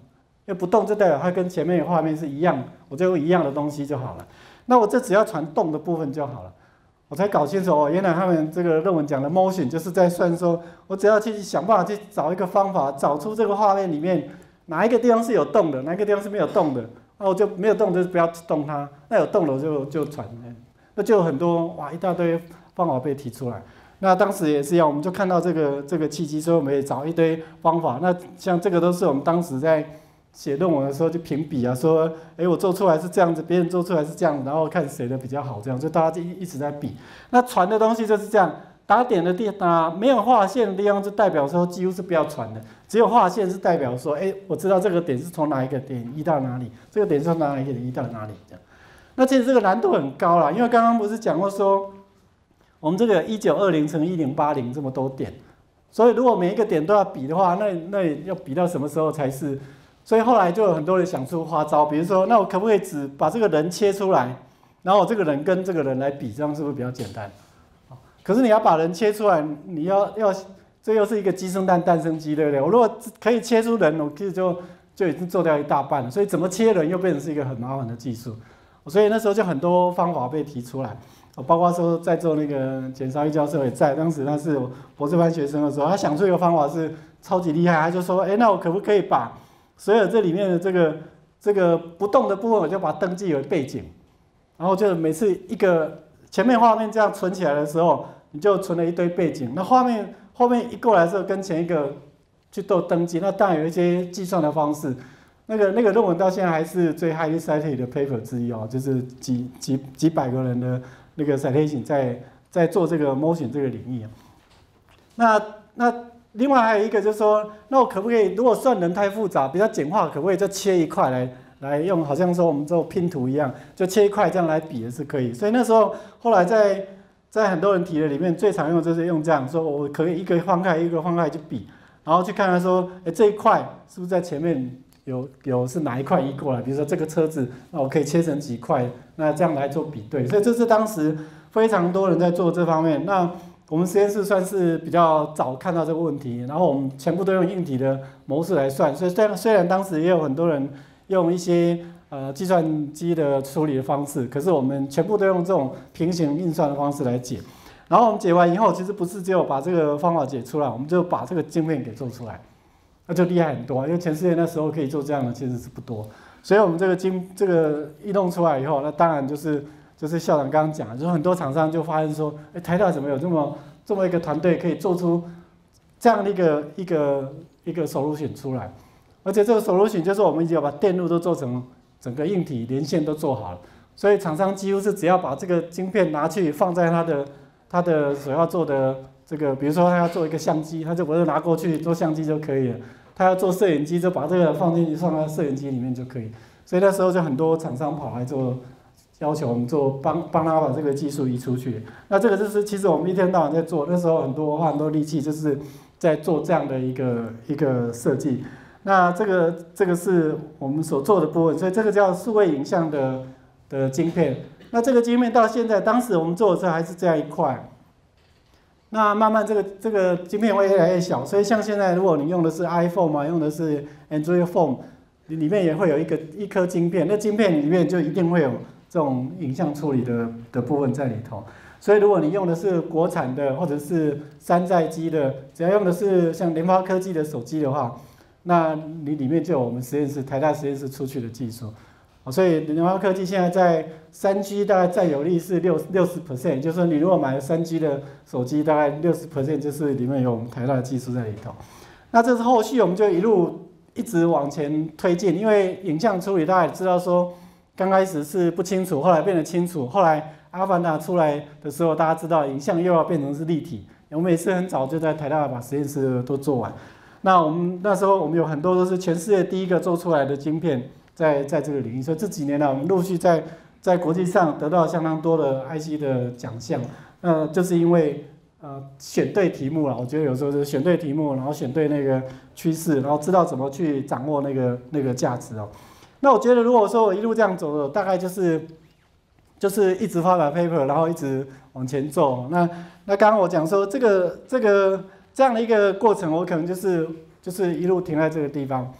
S1: 因为不动就代表它跟前面的画面是一样，我就用一样的东西就好了。那我这只要传动的部分就好了。我才搞清楚哦，原来他们这个论文讲的 motion 就是在算说，我只要去想办法去找一个方法，找出这个画面里面哪一个地方是有动的，哪一个地方是没有动的，那我就没有动就是不要动它，那有动了我就就传，那就有很多哇一大堆方法被提出来。那当时也是一样，我们就看到这个这个契机，所以我们也找一堆方法。那像这个都是我们当时在写论文的时候就评比啊，说，哎，我做出来是这样子，别人做出来是这样子，然后看谁的比较好，这样，就大家就一直在比。那传的东西就是这样，打点的地方没有画线的地方，就代表说几乎是不要传的，只有画线是代表说，哎，我知道这个点是从哪一个点移到哪里，这个点是从哪一个点移到哪里这样。那其实这个难度很高啦，因为刚刚不是讲过说，我们这个一九二零乘一零八零这么多点，所以如果每一个点都要比的话，那那要比到什么时候才是？所以后来就有很多人想出花招，比如说，那我可不可以只把这个人切出来，然后我这个人跟这个人来比，这样是不是比较简单？可是你要把人切出来，你要要这又是一个鸡生蛋，蛋生鸡，对不对？我如果可以切出人，我其实就就已经做掉一大半了。所以怎么切人又变成是一个很麻烦的技术。所以那时候就很多方法被提出来，包括说在座那个简绍一教授也在，当时他是我博士班学生的时候，他想出一个方法是超级厉害，他就说，哎，那我可不可以把所有这里面的这个这个不动的部分，我就把它登记为背景，然后就每次一个前面画面这样存起来的时候，你就存了一堆背景。那画面后面一过来的时候，跟前一个去做登记。那当然有一些计算的方式，那个那个论文到现在还是最 highly cited 的 paper 之一哦，就是几几几百个人的那个 citation 在在做这个 motion 这个领域。那那。另外还有一个就是说，那我可不可以，如果算人太复杂，比较简化，可不可以就切一块来来用，好像说我们做拼图一样，就切一块这样来比也是可以。所以那时候后来在在很多人提的里面，最常用就是用这样说，我可以一个方块一个方块去比，然后去看看说，哎，这一块是不是在前面有有是哪一块移过来？比如说这个车子，那我可以切成几块，那这样来做比对。所以这是当时非常多人在做这方面。那我们实验室算是比较早看到这个问题，然后我们全部都用硬体的模式来算，所以虽然虽然当时也有很多人用一些呃计算机的处理的方式，可是我们全部都用这种平行运算的方式来解。然后我们解完以后，其实不是只有把这个方法解出来，我们就把这个晶片给做出来，那就厉害很多，因为全世界那时候可以做这样的其实是不多，所以我们这个晶这个一弄出来以后，那当然就是。就是校长刚刚讲的，就是很多厂商就发现说，哎，台大怎么有这么这么一个团队可以做出这样的一个一个一个 solution 出来，而且这个 solution 就是我们已经把电路都做成整个硬体连线都做好了，所以厂商几乎是只要把这个晶片拿去放在它的它的所要做的这个，比如说他要做一个相机，他就把它拿过去做相机就可以了；他要做摄影机，就把这个放进去放在摄影机里面就可以。所以那时候就很多厂商跑来做。要求我们做帮帮他把这个技术移出去，那这个就是其实我们一天到晚在做，那时候很多花很多力气，就是在做这样的一个一个设计。那这个这个是我们所做的部分，所以这个叫数位影像的的晶片。那这个晶片到现在，当时我们做的时候还是这样一块，那慢慢这个这个晶片会越来越小，所以像现在如果你用的是 iPhone 嘛，用的是 Android Phone， 里面也会有一个一颗晶片，那晶片里面就一定会有。这种影像处理的的部分在里头，所以如果你用的是国产的或者是山寨机的，只要用的是像联发科技的手机的话，那你里面就有我们实验室台大实验室出去的技术，所以联发科技现在在三 G 大概占有率是六六十 percent， 也就是说你如果买了三 G 的手机，大概六十 percent 就是里面有我们台大的技术在里头。那这是后续我们就一路一直往前推进，因为影像处理大家也知道说。刚开始是不清楚，后来变得清楚。后来阿凡达出来的时候，大家知道影像又要变成是立体。我们也是很早就在台大把实验室都做完。那我们那时候我们有很多都是全世界第一个做出来的晶片在，在在这个领域。所以这几年来，我们陆续在在国际上得到相当多的 I C 的奖项。那就是因为呃选对题目了。我觉得有时候是选对题目，然后选对那个趋势，然后知道怎么去掌握那个那个价值哦。那我觉得，如果说我一路这样走的，大概就是就是一直发表 paper， 然后一直往前走。那那刚刚我讲说，这个这个这样的一个过程，我可能就是就是一路停在这个地方。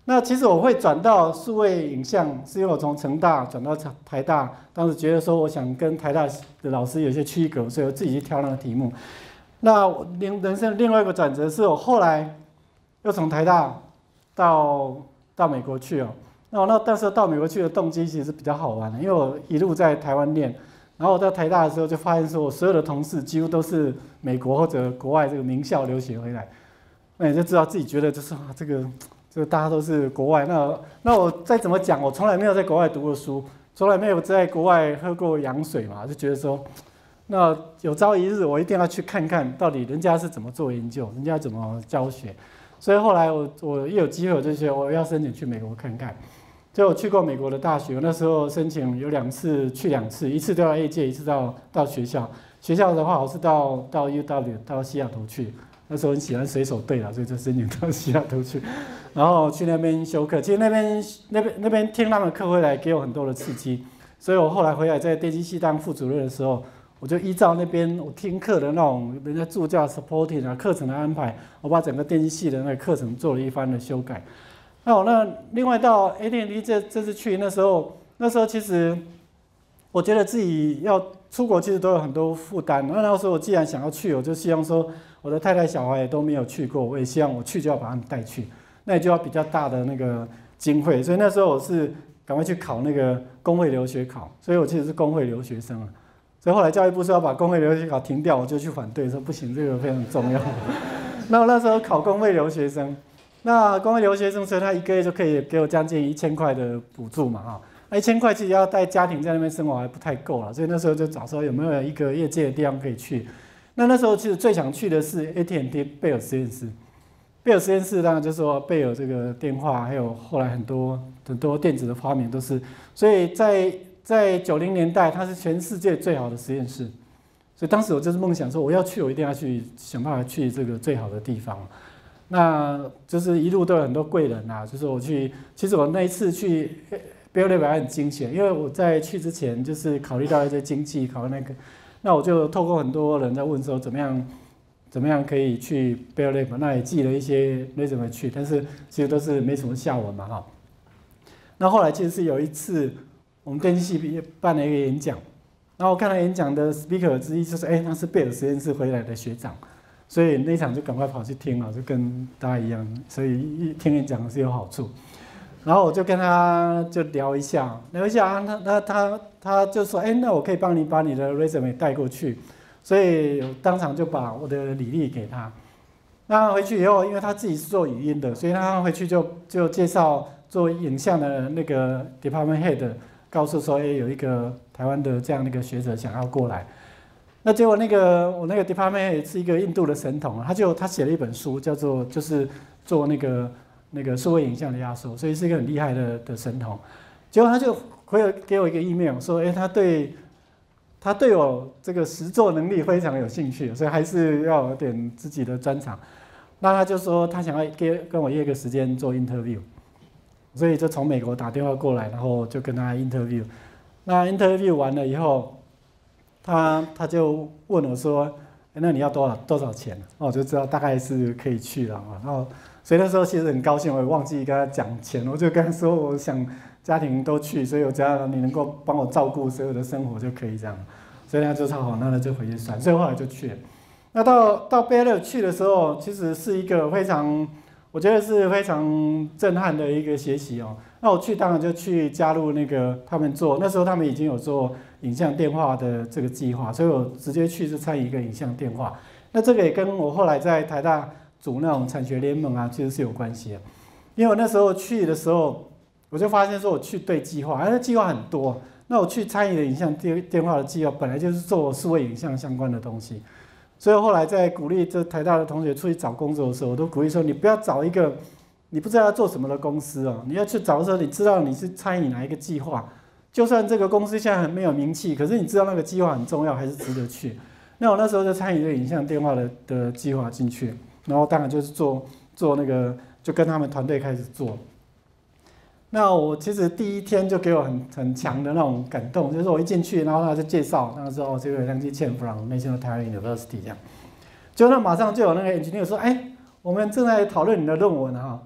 S1: 那其实我会转到数位影像，是因为我从成大转到台大，当时觉得说我想跟台大的老师有些区隔，所以我自己去挑那个题目。那人人生另外一个转折是我后来又从台大到到美国去哦。那我那那时候到美国去的动机其实是比较好玩的，因为我一路在台湾念，然后我到台大的时候就发现说，我所有的同事几乎都是美国或者国外这个名校留学回来，那你就知道自己觉得就是啊，这个这个大家都是国外，那那我再怎么讲，我从来没有在国外读过书，从来没有在国外喝过洋水嘛，就觉得说，那有朝一日我一定要去看看到底人家是怎么做研究，人家怎么教学，所以后来我我一有机会我就觉得我要申请去美国看看。所以我去过美国的大学，那时候申请有两次，去两次，一次到业界，一次到到学校。学校的话，我是到到 U W 到西雅图去，那时候很喜欢水手队啦，所以就申请到西雅图去，然后去那边修课。其实那边那边那边听他们课回来，给我很多的刺激。所以我后来回来在电机系当副主任的时候，我就依照那边我听课的那种人家助教 supporting 啊课程的安排，我把整个电机系的那个课程做了一番的修改。那我那另外到 A T and T 这这次去那时候，那时候其实我觉得自己要出国，其实都有很多负担。那那时候我既然想要去，我就希望说我的太太小孩也都没有去过，我也希望我去就要把他们带去，那也就要比较大的那个经费。所以那时候我是赶快去考那个公会留学考，所以我其实是公会留学生啊。所以后来教育部说要把公会留学考停掉，我就去反对，说不行，这个非常重要。那我那时候考公会留学生。那公会留学生，所以他一个月就可以给我将近一千块的补助嘛，哈，那一千块其实要带家庭在那边生活还不太够了，所以那时候就找说有没有一个业界的地方可以去。那那时候其实最想去的是 A T and T 贝尔实验室，贝尔实验室当然就是说贝尔这个电话，还有后来很多很多电子的发明都是，所以在在九零年代它是全世界最好的实验室，所以当时我就是梦想说我要去，我一定要去想办法去这个最好的地方。那就是一路都有很多贵人啊，就是我去，其实我那一次去 Bell Lab 还很惊险，因为我在去之前就是考虑到一些经济，考虑那个，那我就透过很多人在问说怎么样，怎么样可以去 Bell Lab， 那也寄了一些 resume 去，但是其实都是没什么下文嘛哈。那后来其实是有一次我们电机系办了一个演讲，然后我看到演讲的 speaker 之一就是哎，他是贝尔实验室回来的学长。所以那一场就赶快跑去听了，就跟大家一样，所以一听演讲是有好处。然后我就跟他就聊一下，聊一下，他他他他就说，哎，那我可以帮你把你的 resume 带过去，所以当场就把我的履历给他。那回去以后，因为他自己是做语音的，所以他回去就就介绍做影像的那个 department head， 告诉说，哎，有一个台湾的这样的一个学者想要过来。那结果那个我那个 department 是一个印度的神童，他就他写了一本书，叫做就是做那个那个数位影像的压缩，所以是一个很厉害的的神童。结果他就回给我一个 email 说，哎，他对他对我这个实作能力非常有兴趣，所以还是要有点自己的专长。那他就说他想要跟跟我约个时间做 interview， 所以就从美国打电话过来，然后就跟他 interview。那 interview 完了以后。他他就问我说：“欸、那你要多少多少钱？”那我就知道大概是可以去了啊。然后，所以那时候其实很高兴，我也忘记跟他讲钱，我就跟他说我想家庭都去，所以我只要你能够帮我照顾所有的生活就可以这样。所以他就超好，那他就回去算，所以后来就去了。那到到 Bell Lab 去的时候，其实是一个非常，我觉得是非常震撼的一个学习哦。那我去当然就去加入那个他们做，那时候他们已经有做影像电话的这个计划，所以我直接去是参与一个影像电话。那这个也跟我后来在台大组那种产学联盟啊，其实是有关系的。因为我那时候去的时候，我就发现说我去对计划，那计划很多。那我去参与的影像电电话的计划，本来就是做数位影像相关的东西。所以后来在鼓励这台大的同学出去找工作的时候，我都鼓励说，你不要找一个你不知道要做什么的公司哦，你要去找的时候，你知道你是参与哪一个计划，就算这个公司现在很没有名气，可是你知道那个计划很重要，还是值得去。那我那时候就参与这个影像电话的的计划进去，然后当然就是做做那个，就跟他们团队开始做。那我其实第一天就给我很很强的那种感动，就是我一进去，然后他就介绍，他说哦，这个梁继倩 from National Taiwan University 这样，就那马上就有那个 engineer 说，哎，我们正在讨论你的论文哈。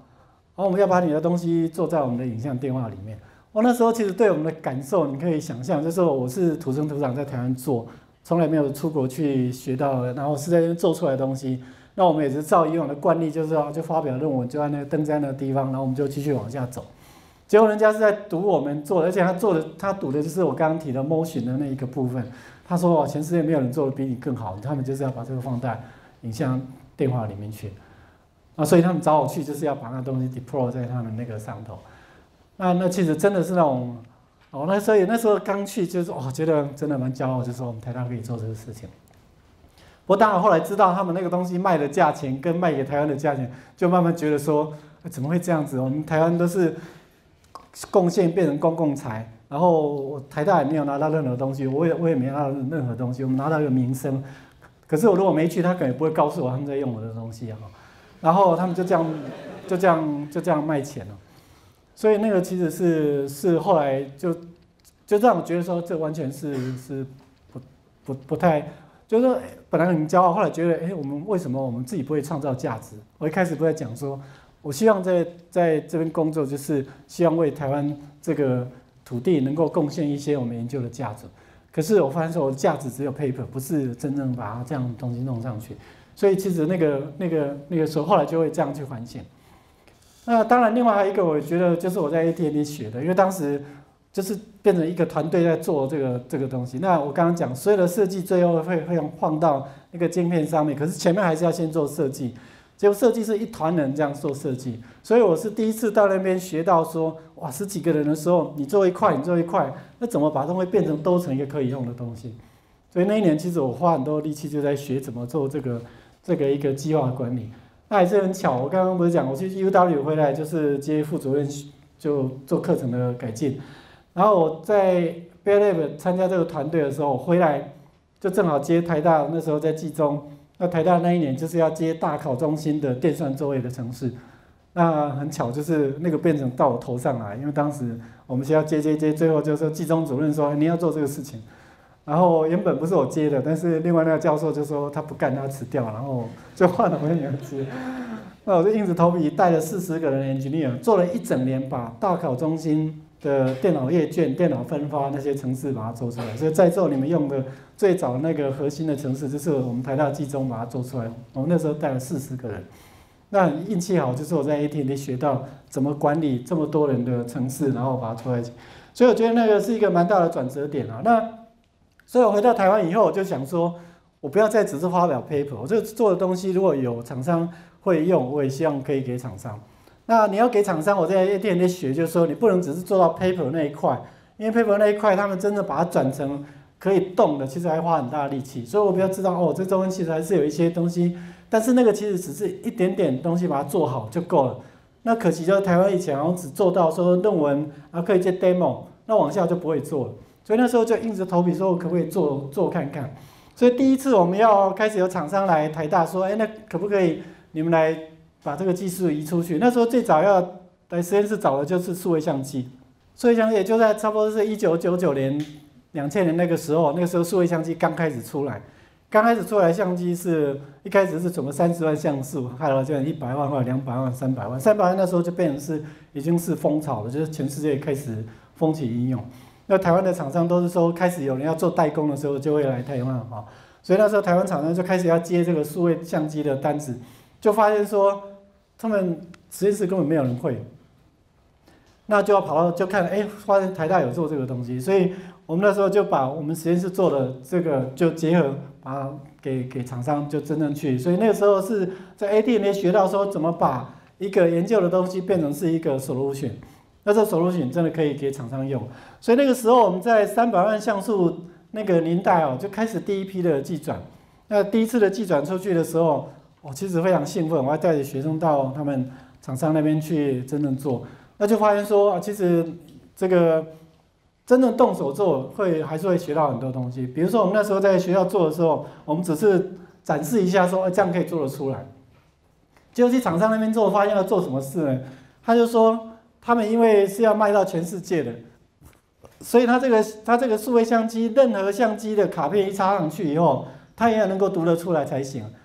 S1: 后我们要把你的东西做在我们的影像电话里面。我那时候其实对我们的感受，你可以想象，就是我是土生土长在台湾做，从来没有出国去学到的，然后是在那边做出来的东西。那我们也是照以往的惯例，就是要就发表论文，就在那个登在那个地方，然后我们就继续往下走。结果人家是在读我们做的，而且他做的他读的就是我刚刚提的 motion 的那一个部分。他说哦，全世界没有人做的比你更好，他们就是要把这个放在影像电话里面去。啊，所以他们找我去就是要把那东西 deploy 在他们那个上头。那那其实真的是那种，哦，那所以那时候刚去就是哦，觉得真的蛮骄傲，就说我们台大可以做这个事情。不过当然后来知道他们那个东西卖的价钱跟卖给台湾的价钱，就慢慢觉得说，怎么会这样子？我们台湾都是贡献变成公共财，然后我台大也没有拿到任何东西，我也我也没拿到任何东西，我们拿到一个名声。可是我如果没去，他可能也不会告诉我他们在用我的东西啊。然后他们就这样就这样就这样卖钱了。所以那个其实是是后来就就让我觉得说，这完全是是不不不太，就是说本来很骄傲，后来觉得，哎，我们为什么我们自己不会创造价值？我一开始不在讲说，我希望在在这边工作，就是希望为台湾这个土地能够贡献一些我们研究的价值。可是我发现说，我的价值只有 paper， 不是真正把它这样的东西弄上去。所以其实那个那个那个时候，后来就会这样去反省。那当然，另外还有一个，我觉得就是我在 A T and T 学的，因为当时就是变成一个团队在做这个这个东西。那我刚刚讲，所有的设计最后会会放到那个晶片上面，可是前面还是要先做设计。结果设计是一团人这样做设计，所以我是第一次到那边学到说，哇，十几个人的时候，你做一块，你做一块，那怎么把东西变成都成一个可以用的东西？所以那一年其实我花很多力气就在学怎么做这个这个一个计划管理。那也是很巧，我刚刚不是讲，我去 U W 回来就是接副主任，就做课程的改进。然后我在 Bell Lab 参加这个团队的时候，我回来就正好接台大，那时候在技中。那台大那一年就是要接大考中心的电算作业的程式，那很巧就是那个变成到我头上来，因为当时我们学校接接接，最后就说技中主任说你要做这个事情，然后原本不是我接的，但是另外那个教授就说他不干，他辞掉，然后就换了我女儿接。那我就硬着头皮带了四十个人 engineer 做了一整年，把大考中心的电脑页卷、电脑分发那些程式把它做出来。所以在座你们用的最早那个核心的程式，就是我们台大技中把它做出来。我们那时候带了四十个人，那运气好，就是我在 A T and T 学到怎么管理这么多人的程式，然后把它做在一起。所以我觉得那个是一个蛮大的转折点啊。那所以我回到台湾以后，我就想说，我不要再只是发表 paper， 我这做的东西如果有厂商会用，我也希望可以给厂商。那你要给厂商，我在 A T and T 学，就是说你不能只是做到 paper 那一块，因为 paper 那一块他们真的把它转成可以动的，其实还花很大的力气。所以我比较知道哦，这中间其实还是有一些东西，但是那个其实只是一点点东西把它做好就够了。那可惜就是台湾以前好像只做到说论文啊可以接 demo， 那往下就不会做了。所以那时候就硬着头皮说，我可不可以做做看看？所以第一次我们要开始有厂商来台大说，哎，那可不可以你们来把这个技术移出去？那时候最早要来实验室找的就是数位相机，数位相机也就在差不多是一九九九年、两千年那个时候，那个时候数位相机刚开始出来，刚开始出来相机是一开始是准备三十万像素，后来就一百万或者两百万、三百万，三百万那时候就变成是已经是风潮了，就是全世界开始风起应用。那台湾的厂商都是说，开始有人要做代工的时候，就会来台湾哈，所以那时候台湾厂商就开始要接这个数位相机的单子，就发现说，他们实验室根本没有人会，那就要跑到就看，哎，发现台大有做这个东西，所以我们那时候就把我们实验室做的这个就结合，把它给给厂商就真正去，所以那个时候是在 A T and T 学到说怎么把一个研究的东西变成是一个 solution。那这 solution 真的可以给厂商用，所以那个时候我们在三百万像素那个年代哦，就开始第一批的技转。那第一次的技转出去的时候，我其实非常兴奋，我还带着学生到他们厂商那边去真正做，那就发现说啊，其实这个真正动手做会还是会学到很多东西。比如说我们那时候在学校做的时候，我们只是展示一下说，哎，这样可以做得出来。结果去厂商那边做，发现要做什么事呢？他就说。他们因为是要卖到全世界的，所以他这个他这个数位相机，任何相机的卡片一插上去以后，它也要能够读得出来才行。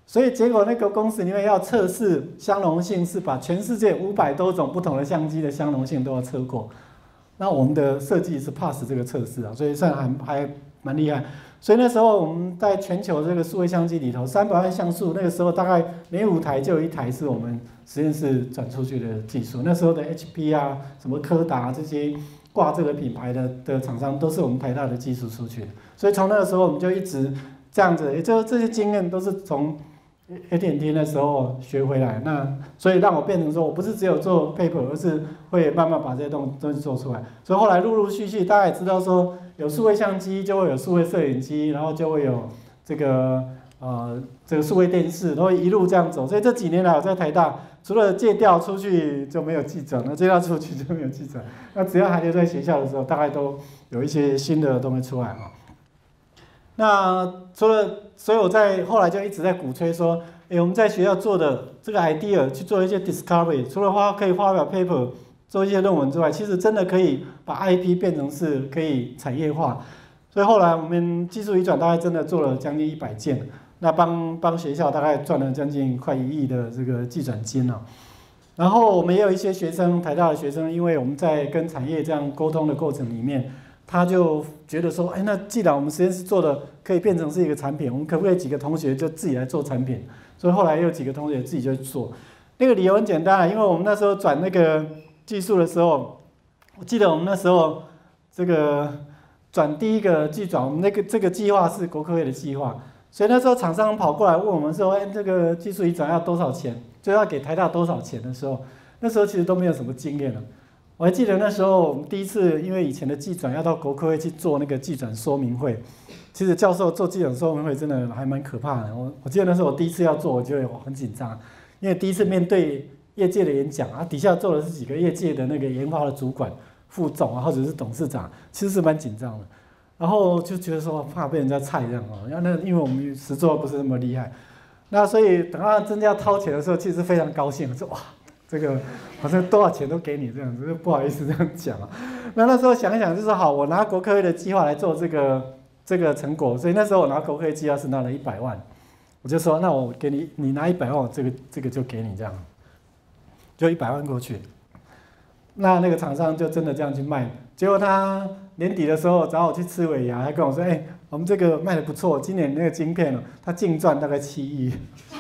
S1: 所以结果那个公司里面要测试相容性，是把全世界五百多种不同的相机的相容性都要测过。那我们的设计是 pass 这个测试啊，所以算还还蛮厉害。所以那时候我们在全球这个数位相机里头，三百万像素，那个时候大概每五台就有一台是我们实验室转出去的技术。那时候的 H P 啊，什么柯达这些挂这个品牌的的厂商，都是我们台大的技术出去的。所以从那个时候我们就一直这样子，也就是这些经验都是从 A T and T 那时候学回来。那所以让我变成说我不是只有做 paper， 而是会慢慢把这些东东西做出来。所以后来陆陆续续大家也知道说，有数位相机就会有数位摄影机，然后就会有这个呃这个数位电视，然后一路这样走。所以这几年来我在台大，除了借调出去就没有记者，那借调出去就没有记者。那只要还留在学校的时候，大概都有一些新的东西出来啊。那除了，所以我在后来就一直在鼓吹说，哎，我们在学校做的这个 idea 去做一些 discovery， 除了发可以发表 paper 做一些论文之外，其实真的可以把 I P 变成是可以产业化。所以后来我们技术移转大概真的做了将近一百件，那帮帮学校大概赚了将近快一亿的这个技转金啊。然后我们也有一些学生，台大的学生，因为我们在跟产业这样沟通的过程里面，他就觉得说，哎，那既然我们实验室做的可以变成是一个产品，我们可不可以几个同学就自己来做产品？所以后来又有几个同学自己就做。那个理由很简单，因为我们那时候转那个技术的时候，我记得我们那时候这个转第一个技转，我们那个这个计划是国科会的计划，所以那时候厂商跑过来问我们说，哎，这个技术移转要多少钱？就要给台大多少钱的时候，那时候其实都没有什么经验了。我还记得那时候我们第一次，因为以前的技转要到国科会去做那个技转说明会，其实教授做技转说明会真的还蛮可怕的。我我记得那时候我第一次要做，我觉得很紧张，因为第一次面对业界的演讲啊，底下坐的是几个业界的那个研发的主管、副总啊，或者是董事长，其实是蛮紧张的。然后就觉得说怕被人家菜这样哦，那因为我们实作不是那么厉害，那所以等他真的要掏钱的时候，其实非常高兴，说哇。这个好像多少钱都给你这样子，不好意思这样讲啊。那那时候想一想，就是好，我拿国科会的计划来做这个这个成果，所以那时候我拿国科会计划是拿了一百万，我就说那我给你，你拿一百万，这个这个就给你这样，就一百万过去。那那个厂商就真的这样去卖，结果他年底的时候找我去吃尾牙，他跟我说，哎、欸，我们这个卖的不错，今年那个晶片他净赚大概七亿。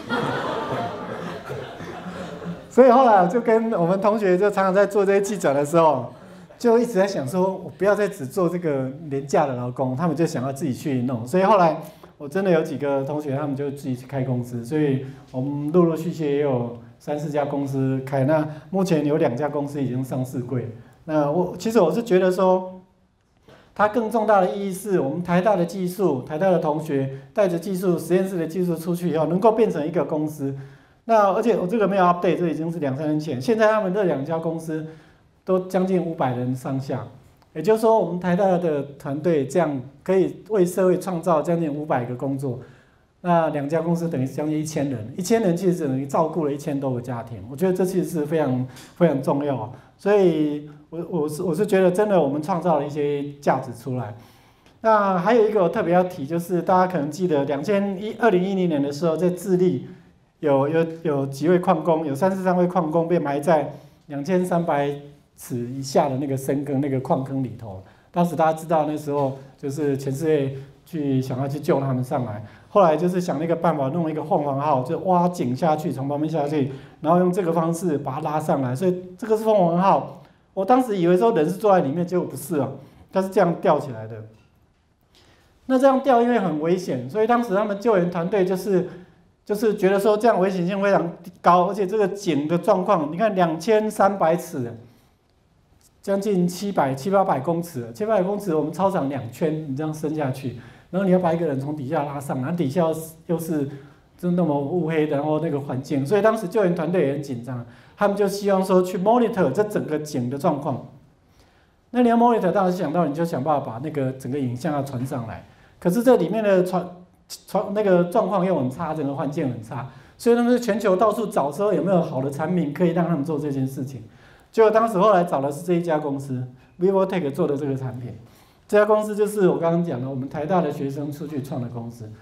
S1: 所以后来我就跟我们同学就常常在做这些记者的时候，就一直在想说，我不要再只做这个廉价的劳工，他们就想要自己去弄。所以后来我真的有几个同学，他们就自己去开公司，所以我们陆陆续续也有三四家公司开。那目前有两家公司已经上市柜。那我其实我是觉得说，它更重大的意义是我们台大的技术，台大的同学带着技术实验室的技术出去以后，能够变成一个公司。那而且我这个没有 update， 这已经是两三年前。现在他们这两家公司都将近五百人上下，也就是说，我们台大的团队这样可以为社会创造将近五百个工作。那两家公司等于将近一千人，一千人其实等于照顾了一千多个家庭。我觉得这其实是非常非常重要。所以我我是我是觉得真的我们创造了一些价值出来。那还有一个我特别要提，就是大家可能记得，两千一二零一零年的时候，在智利。有有有几位矿工，有三十三位矿工被埋在两千三百尺以下的那个深坑、那个矿坑里头。当时大家知道，那时候就是全世界去想要去救他们上来。后来就是想那个办法，弄一个凤凰号，就挖井下去，从旁边下去，然后用这个方式把它拉上来。所以这个是凤凰号。我当时以为说人是坐在里面，结果不是啊，它是这样吊起来的。那这样吊因为很危险，所以当时他们救援团队就是。就是觉得说这样危险性非常高，而且这个井的状况，你看两千三百尺，将近七百七八百公尺，七八百公尺我们操场两圈，你这样伸下去，然后你要把一个人从底下拉上，然后底下又是就那么乌黑，然后那个环境，所以当时救援团队也很紧张，他们就希望说去 monitor 这整个井的状况。那你要 monitor， 当然想到你就想办法把那个整个影像要传上来，可是这里面的传。传那个状况又很差，整个环境很差，所以他们是全球到处找说有没有好的产品可以让他们做这件事情。结果当时后来找的是这一家公司 ，Vivotech 做的这个产品。这家公司就是我刚刚讲的，我们台大的学生出去创的公司。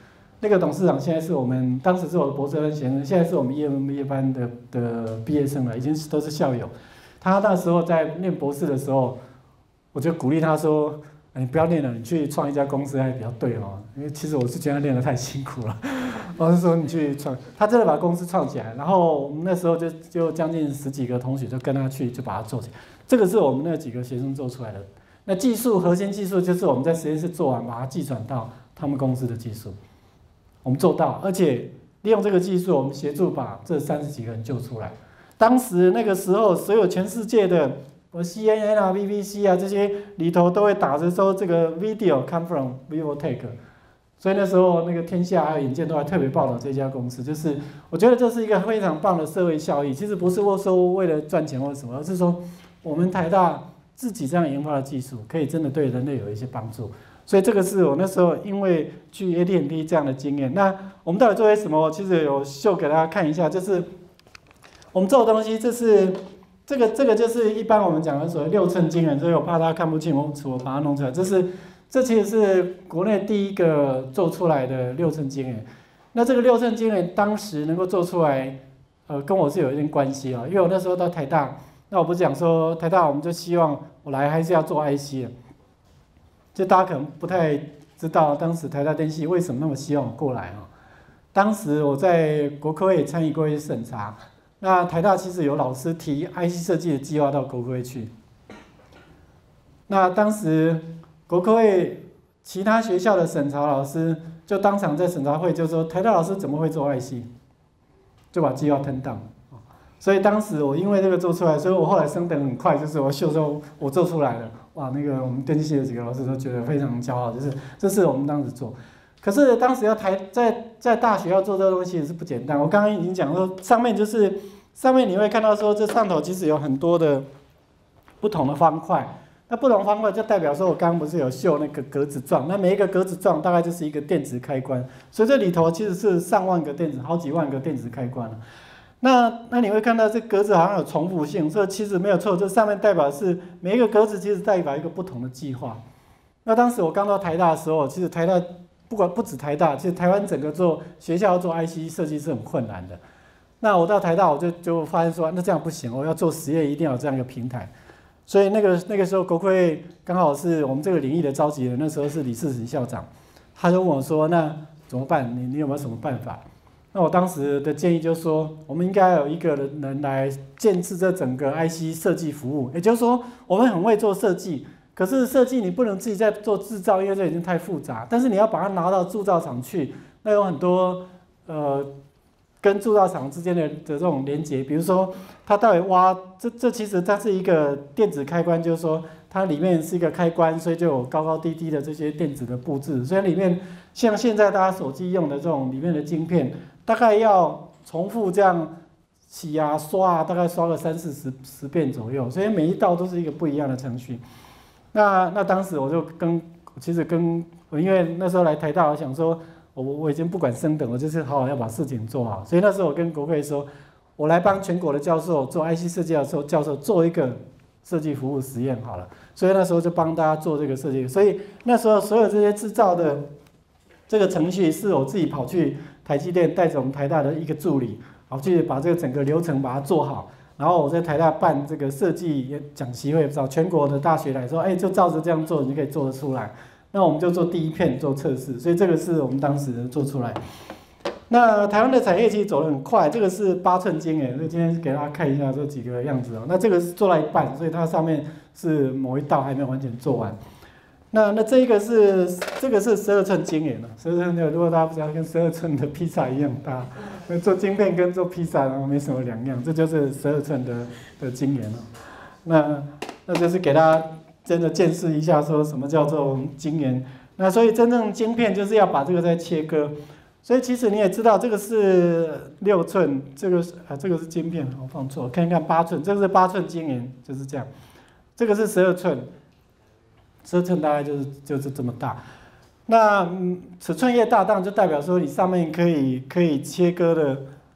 S1: 那个董事长现在是我们当时是我的博士班学生，现在是我们 E M B A 班的的毕业生了，已经是都是校友。他那时候在念博士的时候，我就鼓励他说：“你不要念了，你去创一家公司还比较对哦。”因为其实我是觉得他练得太辛苦了。我是说你去创，他真的把公司创起来，然后我们那时候就就将近十几个同学就跟他去，就把它做起来。这个是我们那几个学生做出来的。那技术核心技术就是我们在实验室做完，把它寄转到他们公司的技术，我们做到，而且利用这个技术，我们协助把这三十几个人救出来。当时那个时候，所有全世界的我 C N N 啊、B B C 啊这些里头都会打着说这个 video come from VivoTech。所以那时候，那个天下还有引荐都还特别报道这家公司，就是我觉得这是一个非常棒的社会效益。其实不是说为了赚钱或者什么，而是说我们台大自己这样研发的技术，可以真的对人类有一些帮助。所以这个是我那时候因为去 A D M D 这样的经验。那我们到底做些什么？其实有秀给大家看一下，就是我们做的东西，这是这个这个就是一般我们讲的所谓六寸晶圆，所以我怕大家看不清，我我把它弄出来，这是。这其实是国内第一个做出来的六寸晶圆。那这个六寸晶圆当时能够做出来，呃，跟我是有一定关系啊，因为我那时候到台大，那我不是讲说台大我们就希望我来还是要做 I C 的，就大家可能不太知道当时台大电系为什么那么希望我过来啊。当时我在国科会参与过一些审查，那台大其实有老师提 I C 设计的计划到国科会去，那当时。国科会其他学校的审查老师就当场在审查会就说台大老师怎么会做 I C， 就把计划turn down。所以当时我因为这个做出来，所以我后来升等很快，就是我秀说我做出来了，哇，那个我们电机系的几个老师都觉得非常骄傲，就是这是我们当时做。可是当时要台在在大学要做这个东西也是不简单。我刚刚已经讲说，上面就是上面你会看到说这上头其实有很多的不同的方块。那不同方块就代表说，我刚刚不是有秀那个格子状，那每一个格子状大概就是一个电子开关，所以这里头其实是上万个电子，好几万个电子开关了。那那你会看到这格子好像有重复性，所以其实没有错，这上面代表是每一个格子其实代表一个不同的计划。那当时我刚到台大的时候，其实台大不管不止台大，其实台湾整个做学校要做 I C 设计是很困难的。那我到台大我就就发现说，那这样不行，我要做实验一定要有这样一个平台。所以那个那个时候，国科会刚好是我们这个领域的召集人，那时候是李世石校长，他就问我说：“那怎么办？你你有没有什么办法？”那我当时的建议就是说，我们应该有一个人来建制这整个 I C 设计服务，也就是说，我们很会做设计，可是设计你不能自己在做制造，因为这已经太复杂。但是你要把它拿到铸造厂去，那有很多呃。跟铸造厂之间的的这种连接，比如说它到底挖这这其实它是一个电子开关，就是说它里面是一个开关，所以就有高高低低的这些电子的布置。所以里面像现在大家手机用的这种里面的晶片，大概要重复这样洗啊刷啊，大概刷个三四十十遍左右，所以每一道都是一个不一样的程序。那那当时我就跟其实跟因为那时候来台大，我想说。我我已经不管升等了，就是好好要把事情做好。所以那时候我跟国会说，我来帮全国的教授做 I C 设计的时候，教授做一个设计服务实验好了。所以那时候就帮大家做这个设计。所以那时候所有这些制造的这个程序，是我自己跑去台积电，带着我们台大的一个助理，跑去把这个整个流程把它做好。然后我在台大办这个设计讲习会，找全国的大学来说，哎，就照着这样做，你就可以做得出来。那我们就做第一片做测试，所以这个是我们当时做出来。那台湾的产业其实走得很快，这个是八寸晶圆，所以今天给大家看一下这几个样子哦。那这个是做了一半，所以它上面是某一道还没有完全做完。那那这一个是这个是十二寸晶圆了，十二寸的如果大家不知道，跟十二寸的披萨一样大，做晶片跟做披萨然后没什么两样，这就是十二寸的的晶圆了。那那就是给大家。真的见识一下，说什么叫做晶圆。那所以真正晶片就是要把这个再切割。所以其实你也知道，这个是六寸，这个是啊，这个是晶片，我放错，看一看八寸，这个是八寸晶圆，就是这样。这个是十二寸，十二寸大概就是就是这么大。那、嗯、尺寸越大，当然就代表说你上面可以可以切割的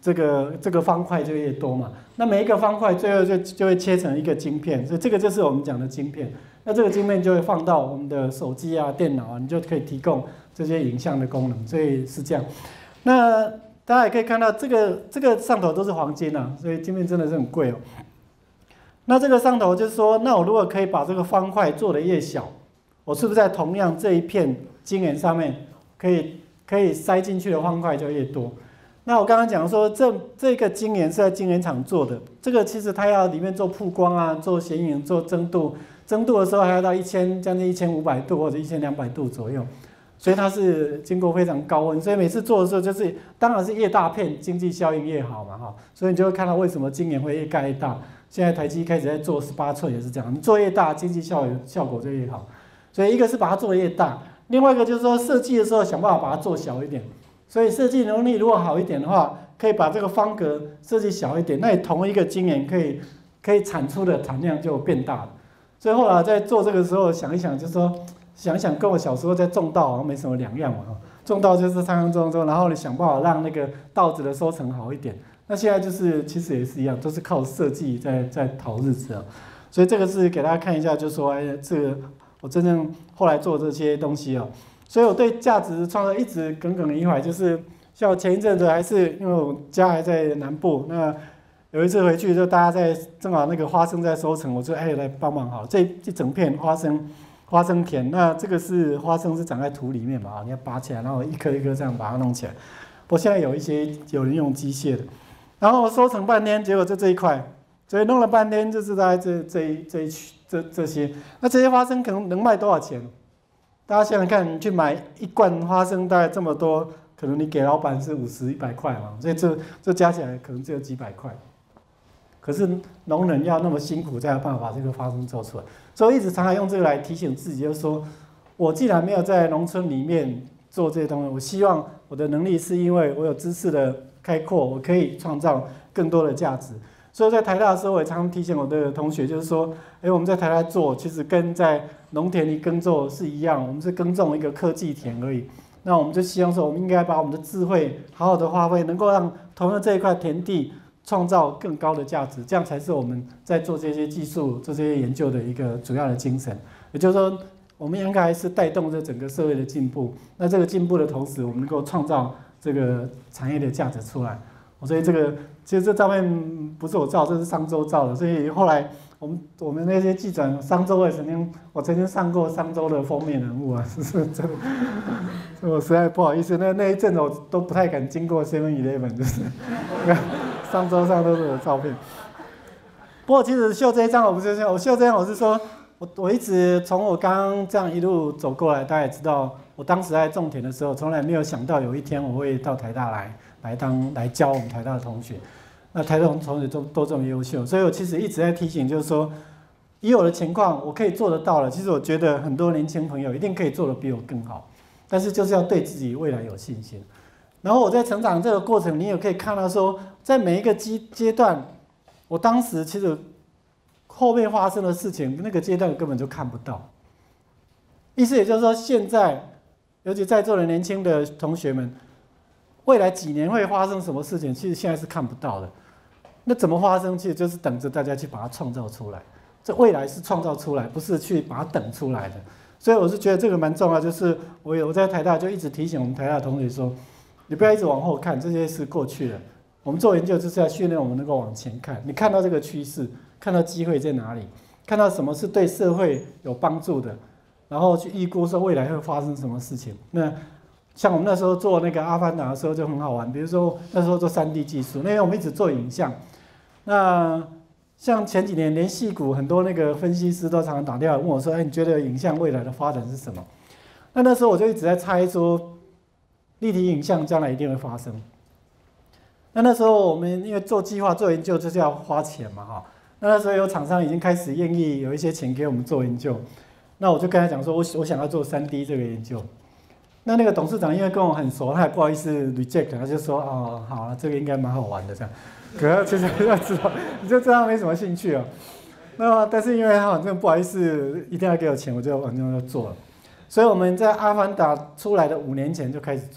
S1: 这个这个方块就越多嘛。那每一个方块最后就就会切成一个晶片，所以这个就是我们讲的晶片。那这个晶片就会放到我们的手机啊、电脑啊，你就可以提供这些影像的功能，所以是这样。那大家也可以看到，这个这个上头都是黄金啊，所以晶片真的是很贵哦。那这个上头就是说，那我如果可以把这个方块做得越小，我是不是在同样这一片晶圆上面可以可以塞进去的方块就越多？那我刚刚讲说，这这个晶圆是在晶圆厂做的，这个其实它要里面做曝光啊，做显影、做增度，增度的时候还要到一千将近一千五百度或者一千两百度左右，所以它是经过非常高温，所以每次做的时候就是当然是越大片，经济效应越好嘛哈，所以你就会看到为什么晶圆会越盖越大。现在台积开始在做十八寸也是这样，你做越大，经济效效果就越好。所以一个是把它做得越大，另外一个就是说设计的时候想办法把它做小一点。所以设计能力如果好一点的话，可以把这个方格设计小一点，那你同一个晶圆可以可以产出的产量就变大了。所以后来在做这个时候想一想，就是说想一想跟我小时候在种稻好像没什么两样嘛。种稻就是常常种种，然后你想办法让那个稻子的收成好一点。那现在就是其实也是一样，都是靠设计在在讨日子啊。所以这个是给大家看一下，就是说哎，这个我真正后来做这些东西啊。所以我对价值创造一直耿耿于怀，就是像我前一阵子还是因为我家还在南部，那有一次回去就大家在正好那个花生在收成，我就哎来帮忙好，这一整片花生花生田，那这个是花生是长在土里面嘛，你要拔起来，然后一颗一颗这样把它弄起来。我现在有一些有人用机械的，然后我收成半天，结果就这一块，所以弄了半天就是在这这一这一区这这些，那这些花生可能能卖多少钱？大家想想看，你去买一罐花生，大概这么多，可能你给老板是五十、一百块嘛，所以这这加起来可能只有几百块。可是农人要那么辛苦，才有办法把这个花生做出来。所以我一直常常用这个来提醒自己，就是说我既然没有在农村里面做这些东西，我希望我的能力是因为我有知识的开阔，我可以创造更多的价值。所以在台大的时候，我也常常提醒我的同学，就是说，哎，我们在台大做，其实跟在农田里耕作是一样，我们是耕种一个科技田而已。那我们就希望说，我们应该把我们的智慧好好的发挥，能够让同样这一块田地创造更高的价值，这样才是我们在做这些技术、做这些研究的一个主要的精神。也就是说，我们应该是带动这整个社会的进步。那这个进步的同时，我们能够创造这个产业的价值出来。所以这个其实这照片不是我照，这是商周照的。所以后来我们我们那些记者，商周也曾经，我曾经上过商周的封面人物啊，是是真的。所以我实在不好意思，那那一阵子我都不太敢经过 seven eleven， 就是商周上都是我的照片。不过其实秀这一张我不是秀，我秀这张我是说，我我一直从我刚刚这样一路走过来，大家也知道，我当时在种田的时候，从来没有想到有一天我会到台大来。来当来教我们台大的同学，那台大的同学都都这么优秀，所以我其实一直在提醒，就是说，以我的情况，我可以做得到了。其实我觉得很多年轻朋友一定可以做得比我更好，但是就是要对自己未来有信心。然后我在成长这个过程，你也可以看到说，在每一个阶阶段，我当时其实后面发生的事情，那个阶段根本就看不到。意思也就是说，现在尤其在座的年轻的同学们。未来几年会发生什么事情，其实现在是看不到的。那怎么发生，其实就是等着大家去把它创造出来。这未来是创造出来，不是去把它等出来的。所以我是觉得这个蛮重要，就是我有我在台大就一直提醒我们台大的同学说，你不要一直往后看，这些是过去的。我们做研究就是要训练我们能够往前看，你看到这个趋势，看到机会在哪里，看到什么是对社会有帮助的，然后去预估说未来会发生什么事情。那像我们那时候做那个阿凡达的时候就很好玩，比如说那时候做三 D 技术，因为我们一直做影像。那像前几年连矽谷很多那个分析师都常常打电话问我说：“哎，你觉得影像未来的发展是什么？”那那时候我就一直在猜说，立体影像将来一定会发生。那那时候我们因为做计划做研究就是要花钱嘛，哈。那那时候有厂商已经开始愿意有一些钱给我们做研究，那我就跟他讲说，我我想要做三 D 这个研究。那那个董事长因为跟我很熟，他也不好意思 reject， 他就说哦，好了，这个应该蛮好玩的这样。可是其实要知道，你就知道他没什么兴趣哦。那但是因为他反正不好意思，一定要给我钱，我就反正就做了。所以我们在阿凡达出来的五年前就开始做。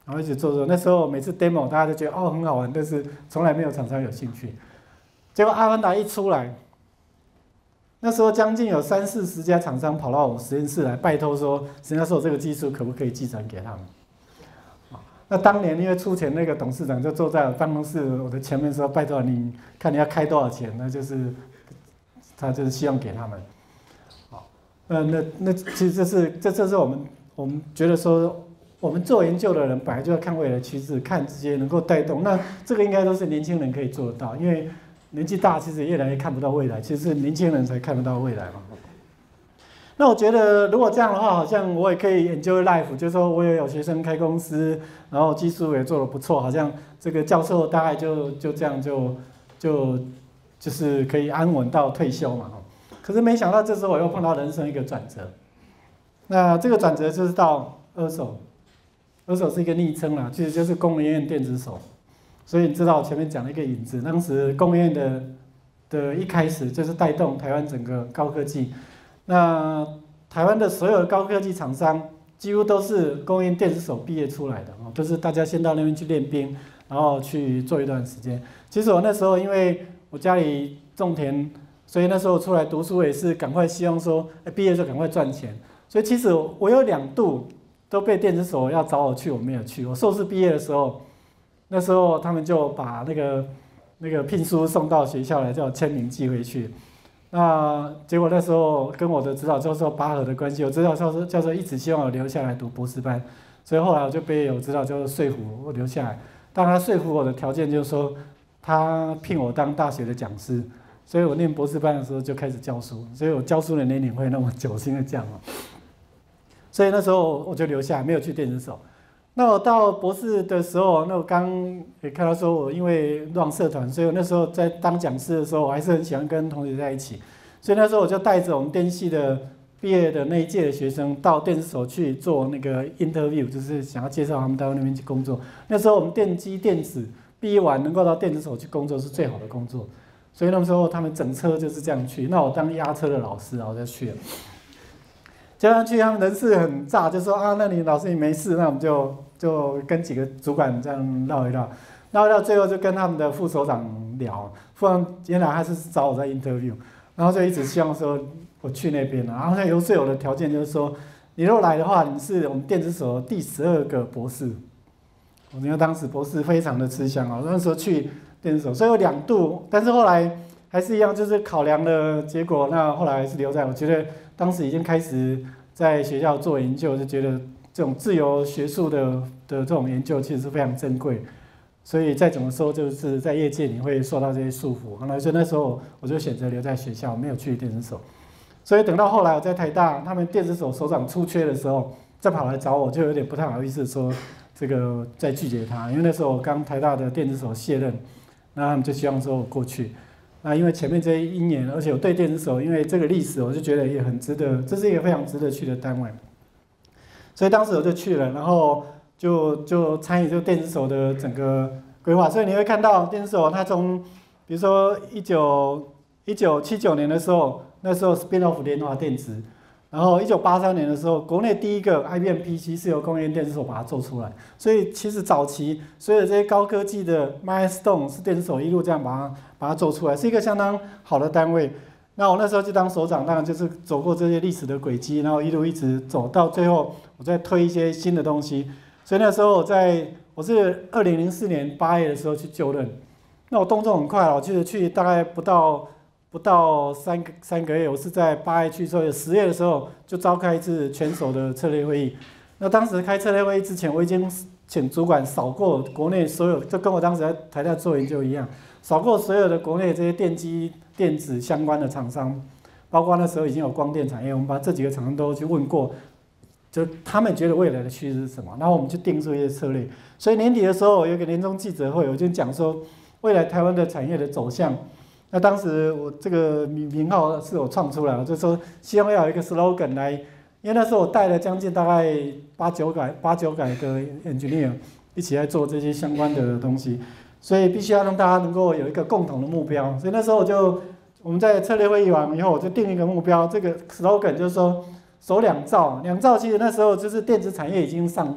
S1: 然后一直做做。那时候每次 demo 大家都觉得哦很好玩，但是从来没有厂商有兴趣。结果阿凡达一出来，那时候将近有三四十家厂商跑到我实验室来拜托说，实验室这个技术可不可以继承给他们？那当年因为出钱那个董事长就坐在我办公室我的前面说，拜托你看你要开多少钱，那就是他就是希望给他们。好，呃，那那其实这是这这是我们我们觉得说，我们做研究的人本来就要看未来趋势，看这些能够带动。那这个应该都是年轻人可以做得到，因为年纪大其实越来越看不到未来，其实是年轻人才看得到未来嘛。那我觉得如果这样的话，好像我也可以 enjoy life， 就是说我也有学生开公司，然后技术也做得不错，好像这个教授大概就就这样就就就是可以安稳到退休嘛。可是没想到这时候我又碰到人生一个转折，那这个转折就是到二手，二手是一个昵称啦，其实就是工研院电子手。所以你知道我前面讲了一个引子，当时工研院的的一开始就是带动台湾整个高科技。那台湾的所有的高科技厂商几乎都是工研院电子手毕业出来的哦，都是大家先到那边去练兵，然后去做一段时间。其实我那时候因为我家里种田，所以那时候出来读书也是赶快希望说，毕业就赶快赚钱。所以其实我有两度都被电子手要找我去，我没有去。我硕士毕业的时候，那时候他们就把那个那个聘书送到学校来，叫我签名寄回去。那结果那时候跟我的指导教授拔河的关系，我指导教授教授一直希望我留下来读博士班，所以后来我就被我指导教授说服我留下来。但他说服我的条件就是说，他聘我当大学的讲师，所以我念博士班的时候就开始教书，所以我教书的年龄会那么久，现在这样哦。所以那时候我就留下来，没有去电子手。那我到博士的时候，那我刚也看到说，我因为乱社团，所以我那时候在当讲师的时候，我还是很喜欢跟同学在一起。所以那时候我就带着我们电系的毕业的那一届的学生到电子手去做那个 interview， 就是想要介绍他们到那边去工作。那时候我们电机电子毕业完能够到电子手去工作是最好的工作，所以那时候他们整车就是这样去。那我当押车的老师，然后就去了。加上去他们人事很炸，就说啊，那你老师你没事，那我们就就跟几个主管这样唠一唠，唠一唠，最后就跟他们的副所长聊，副所长原来他是找我在 interview， 然后就一直希望说我去那边了，然后他有最有的条件就是说，你如果来的话，你是我们电子所第十二个博士，我觉得当时博士非常的吃香啊，那时候去电子所，所以有两度，但是后来还是一样，就是考量的结果，那后来还是留在，我觉得当时已经开始在学校做研究，就觉得这种自由学术的的这种研究其实是非常珍贵，所以再怎么说就是在业界你会受到这些束缚，然后所以那时候我就选择留在学校，没有去电子所。所以等到后来我在台大，他们电子所所长出缺的时候，再跑来找我，就有点不太好意思说这个再拒绝他，因为那时候我刚台大的电子所卸任，那他们就希望说我过去。那因为前面这些因缘，而且我对电子手，因为这个历史，我就觉得也很值得，这是一个非常值得去的单位，所以当时我就去了，然后就就参与这个电子手的整个规划。所以你会看到电子手，它从比如说一九一九七九年的时候，那时候 spin off 联华电子，然后一九八三年的时候，国内第一个 I B M P C 是由工研院电子手把它做出来，所以其实早期所有这些高科技的 milestone 是电子手一路这样把它把它做出来，是一个相当好的单位。那我那时候就当所长，当然就是走过这些历史的轨迹，然后一路一直走到最后，我再推一些新的东西。所以那时候我在我是二零零四年八月的时候去就任，那我动作很快了，我记得去大概不到。不到三个三个月，我是在八月去之后，十月的时候就召开一次全手的策略会议。那当时开策略会议之前，我已经请主管扫过国内所有，就跟我当时在台大做研究一样，扫过所有的国内这些电机、电子相关的厂商，包括那时候已经有光电产业，我们把这几个厂商都去问过，就他们觉得未来的趋势是什么，然后我们就定出一些策略。所以年底的时候有一个年终记者会，我就讲说未来台湾的产业的走向。那当时我这个名号是我创出来，我就说希望要有一个 slogan 来，因为那时候我带了将近大概八九百八九百个 engineer 一起来做这些相关的东西，所以必须要让大家能够有一个共同的目标。所以那时候我就我们在策略会议完以后，我就定一个目标，这个 slogan 就是说守两兆，两兆其实那时候就是电子产业已经上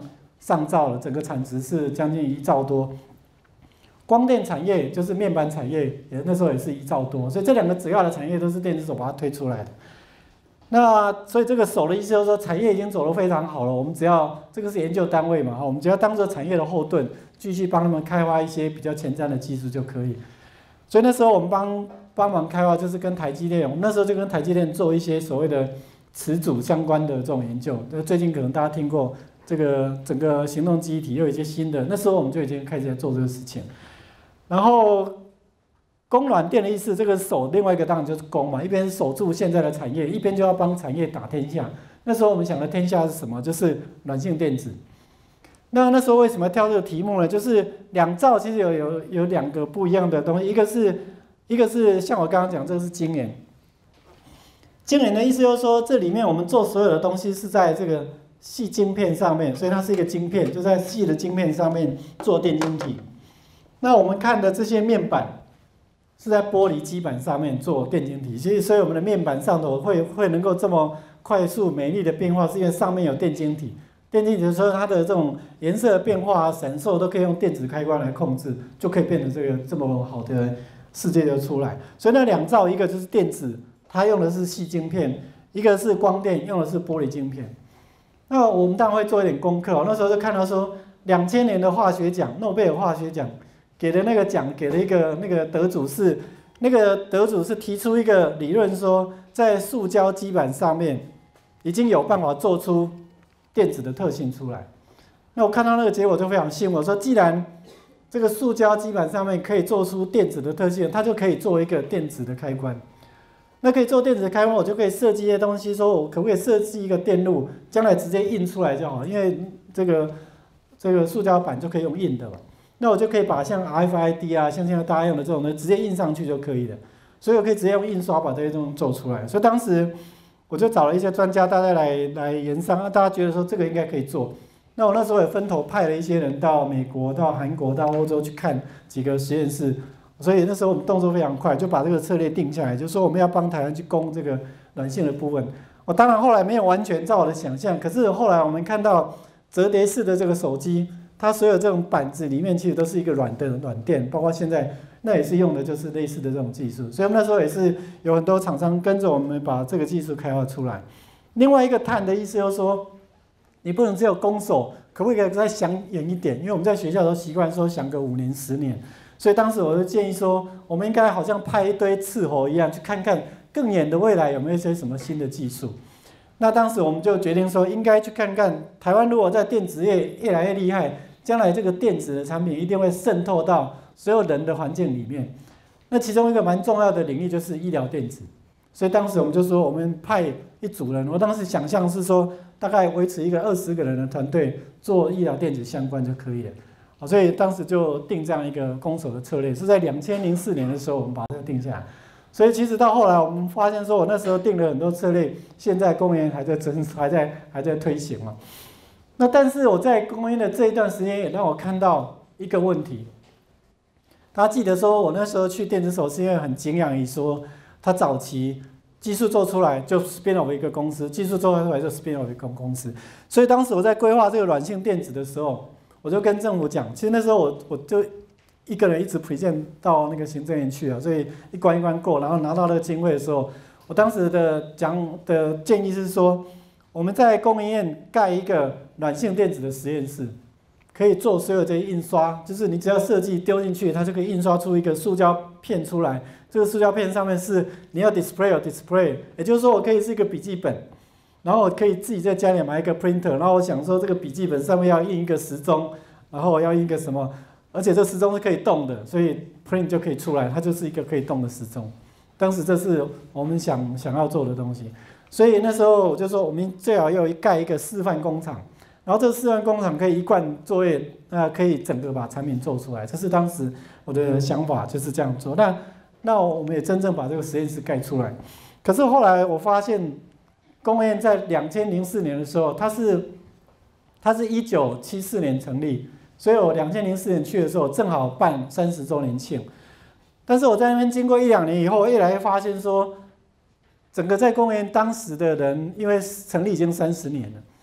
S1: 上兆了，整个产值是将近一兆多。光电产业就是面板产业，也那时候也是一兆多，所以这两个主要的产业都是电子手把它推出来的。那所以这个手的意思就是说，产业已经走得非常好了，我们只要这个是研究单位嘛，我们只要当做产业的后盾，继续帮他们开发一些比较前瞻的技术就可以。所以那时候我们帮帮忙开发，就是跟台积电，我们那时候就跟台积电做一些所谓的磁阻相关的这种研究。最近可能大家听过这个整个行动记忆体又有一些新的，那时候我们就已经开始在做这个事情。然后供软电的意思，这个守另外一个当然就是供嘛，一边守住现在的产业，一边就要帮产业打天下。那时候我们想的天下是什么？就是软性电子。那那时候为什么挑这个题目呢？就是两兆其实有有有两个不一样的东西，一个是一个是像我刚刚讲，这个是晶圆。晶圆的意思就是说，这里面我们做所有的东西是在这个细晶片上面，所以它是一个晶片，就在细的晶片上面做电晶体。那我们看的这些面板是在玻璃基板上面做电晶体，所以所以我们的面板上头会会能够这么快速美丽的变化，是因为上面有电晶体。电晶体就是说它的这种颜色的变化啊、闪烁都可以用电子开关来控制，就可以变成这个这么好的世界就出来。所以那两兆，一个就是电子，它用的是细晶片；一个是光电，用的是玻璃晶片。那我们当然会做一点功课哦。那时候就看到说，两千年的化学奖，诺贝尔化学奖给的那个奖，给了一个那个得主是那个得主是提出一个理论说，在塑胶基板上面已经有办法做出电子的特性出来。那我看到那个结果就非常兴奋，我说既然这个塑胶基板上面可以做出电子的特性，它就可以做一个电子的开关。那可以做电子的开关，我就可以设计一些东西，说我可不可以设计一个电路，将来直接印出来就好，因为这个这个塑胶板就可以用印的嘛。那我就可以把像 R F I D 啊，像现在大家用的这种呢，直接印上去就可以了。所以我可以直接用印刷把这些东西做出来。所以当时我就找了一些专家，大家来来研商，大家觉得说这个应该可以做。那我那时候也分头派了一些人到美国、到韩国、到欧洲去看几个实验室，所以那时候我们动作非常快，就把这个策略定下来，就说我们要帮台湾去攻这个软性的部分。我当然后来没有完全照我的想象，可是后来我们看到折叠式的这个手机，它所有这种板子里面其实都是一个软的软垫，包括现在那也是用的就是类似的这种技术，所以我们那时候也是有很多厂商跟着我们把这个技术开发出来。另外一个碳的意思就是说，你不能只有攻守，可不可以再想远一点？因为我们在学校都习惯说想个五年、十年，所以当时我就建议说，我们应该好像派一堆斥候一样，去看看更远的未来有没有一些什么新的技术。那当时我们就决定说，应该去看看台湾如果在电子业越来越厉害，将来这个电子的产品一定会渗透到所有人的环境里面。那其中一个蛮重要的领域就是医疗电子，所以当时我们就说，我们派一组人，我当时想象是说，大概维持一个二十个人的团队做医疗电子相关就可以了。所以当时就定这样一个攻守的策略，是在两千零四年的时候我们把这个定下来。所以其实到后来我们发现说，我那时候定了很多策略，现在公研还在真还在还在推行嘛。那但是我在公研的这一段时间也让我看到一个问题。他记得说我那时候去电子手是因为很敬仰于说，他早期技术做出来就 spin off 一个公司，技术做出来就 spin off 一个公司。所以当时我在规划这个软性电子的时候，我就跟政府讲，其实那时候我我就一个人一直 present 到那个行政院去了，所以一关一关过，然后拿到那个经费的时候，我当时的讲的建议是说，我们在工研院盖一个软性电子的实验室，可以做所有这些印刷，就是你只要设计丢进去，它就可以印刷出一个塑胶片出来。这个塑胶片上面是你要 display 有 display， 也就是说我可以是一个笔记本，然后我可以自己在家里买一个 printer， 然后我想说这个笔记本上面要印一个时钟，然后我要印一个什么。而且这时钟是可以动的，所以 print 就可以出来，它就是一个可以动的时钟。当时这是我们想想要做的东西，所以那时候我就说，我们最好要盖一个示范工厂，然后这个示范工厂可以一贯作业，那可以整个把产品做出来。这是当时我的想法，就是这样做。那那我们也真正把这个实验室盖出来。可是后来我发现，工研院在两千零四年的时候，它是它是一九七四年成立。所以我两千零四年去的时候，正好办三十周年庆。但是我在那边经过一两年以后，越来越发现说，整个在工研院当时的人，因为成立已经三十年了，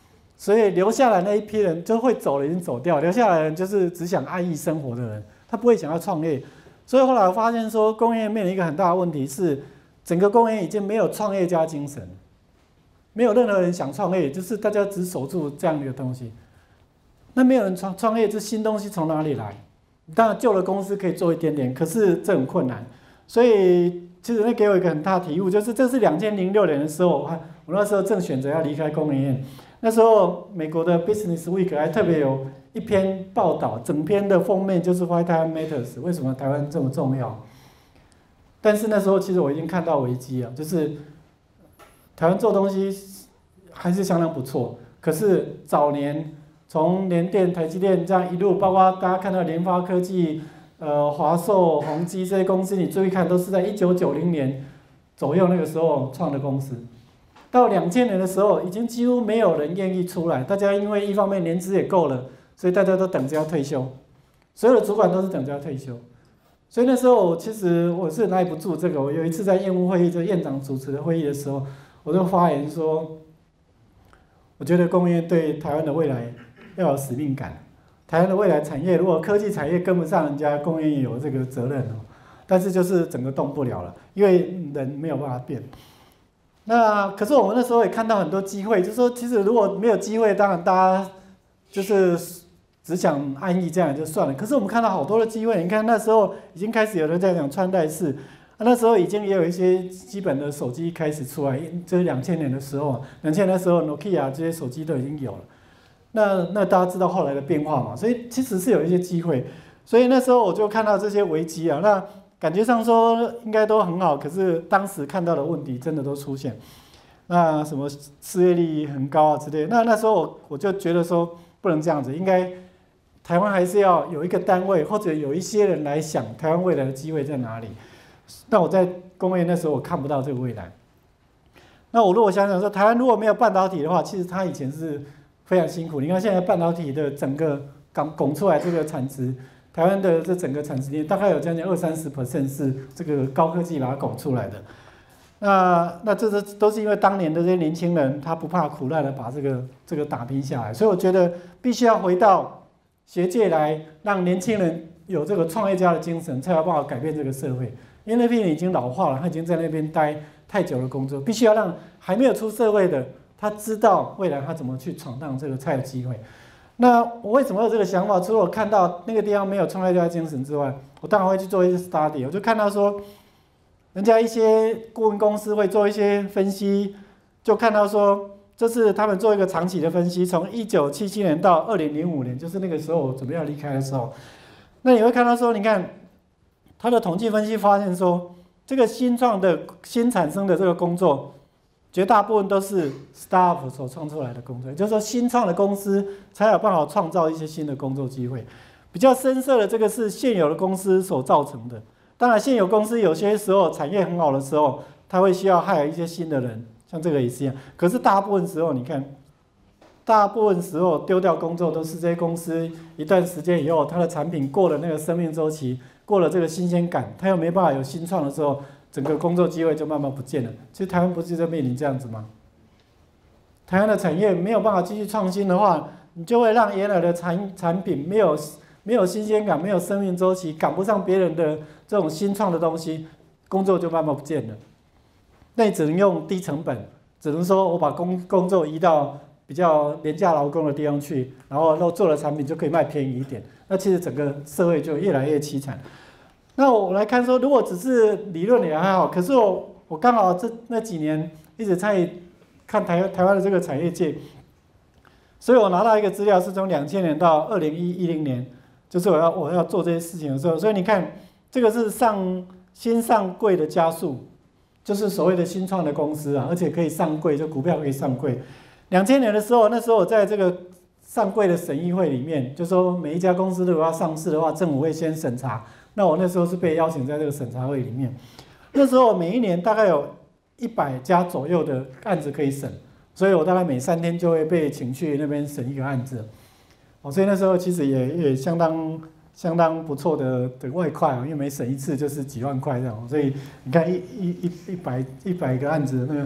S1: 所以留下来那一批人就会走了，已经走掉，留下来的人就是只想安逸生活的人，他不会想要创业。所以后来我发现说，工业面临一个很大的问题是，整个工业已经没有创业家精神，没有任何人想创业，就是大家只守住这样的一个东西。那没有人创创业，这新东西从哪里来？当然旧的公司可以做一点点，可是这很困难。所以其实那给我一个很大的体悟，就是这是两千零六年的时候，我我那时候正选择要离开工研院。那时候美国的 Business Week 还特别有一篇报道，整篇的封面就是 Why Taiwan Matters， 为什么台湾这么重要？但是那时候其实我已经看到危机了，就是台湾做东西还是相当不错，可是早年从联电、台积电这样一路，包括大家看到联发科技、呃华硕、宏基这些公司，你注意看，都是在一九九零年左右那个时候创的公司。到两千年的时候，已经几乎没有人愿意出来，大家因为一方面年资也够了，所以大家都等着要退休，所有的主管都是等着要退休。所以那时候其实我是耐不住这个，我有一次在业务会议，就院长主持的会议的时候，我就发言说，我觉得工业对台湾的未来要有使命感。台湾的未来产业，如果科技产业跟不上人家，工业也有这个责任哦。但是就是整个动不了了，因为人没有办法变。那可是我们那时候也看到很多机会，就是说其实如果没有机会，当然大家就是只想安逸这样就算了。可是我们看到好多的机会，你看那时候已经开始有人在讲穿戴式，那时候已经也有一些基本的手机开始出来，就是两千年的时候，两千年的时候 Nokia 这些手机都已经有了。那那大家知道后来的变化嘛，所以其实是有一些机会。所以那时候我就看到这些危机啊，那感觉上说应该都很好，可是当时看到的问题真的都出现。那什么失业率很高啊之类的，那那时候我我就觉得说不能这样子，应该台湾还是要有一个单位或者有一些人来想台湾未来的机会在哪里。那我在工业那时候我看不到这个未来。那我如果想想说，台湾如果没有半导体的话，其实它以前是非常辛苦。你看现在半导体的整个拱拱出来这个产值，台湾的这整个产值链大概有将近二三十 percent 是这个高科技把它拱出来的。那那这是都是因为当年的这些年轻人，他不怕苦难的把这个这个打拼下来。所以我觉得必须要回到学界来，让年轻人有这个创业家的精神，才有办法改变这个社会。因为那批人已经老化了，他已经在那边待太久的工作，必须要让还没有出社会的，他知道未来他怎么去闯荡这个才有机会。那我为什么有这个想法？除了我看到那个地方没有创业家精神之外，我当然会去做一些 study， 我就看到说，人家一些顾问公司会做一些分析，就看到说，这是他们做一个长期的分析，从一九七七年到二零零五年，就是那个时候我准备要离开的时候，那你会看到说，你看他的统计分析发现说，这个新创的新产生的这个工作，绝大部分都是 startup 所创出来的工作，也就是说新创的公司才有办法创造一些新的工作机会。比较深色的这个是现有的公司所造成的。当然，现有公司有些时候产业很好的时候，它会需要害一些新的人，像这个也是一样。可是大部分时候，你看，大部分时候丢掉工作都是这些公司一段时间以后，它的产品过了那个生命周期，过了这个新鲜感，它又没办法有新创的时候，整个工作机会就慢慢不见了。其实台湾不是就面临这样子吗？台湾的产业没有办法继续创新的话，你就会让原来的产产品没有没有新鲜感，没有生命周期，赶不上别人的这种新创的东西，工作就慢慢不见了。那你只能用低成本，只能说我把工工作移到比较廉价劳工的地方去，然后做的产品就可以卖便宜一点。那其实整个社会就越来越凄惨。那我来看说，如果只是理论也还好，可是我我刚好这那几年一直参与看台台湾的这个产业界，所以我拿到一个资料是从两千年到二零一零年，就是我要我要做这些事情的时候，所以你看这个是上新上柜的家数，就是所谓的新创的公司啊，而且可以上柜，就股票可以上柜。两千年的时候，那时候我在这个上柜的审议会里面，就说每一家公司如果要上市的话，政府会先审查。那我那时候是被邀请在这个审查会里面。那时候每一年大概有一百家左右的案子可以审，所以我大概每三天就会被请去那边审一个案子。哦，所以那时候其实也也相当相当不错的的外快啊，因为每审一次就是几万块这样。所以你看一一一一百一百个案子，那个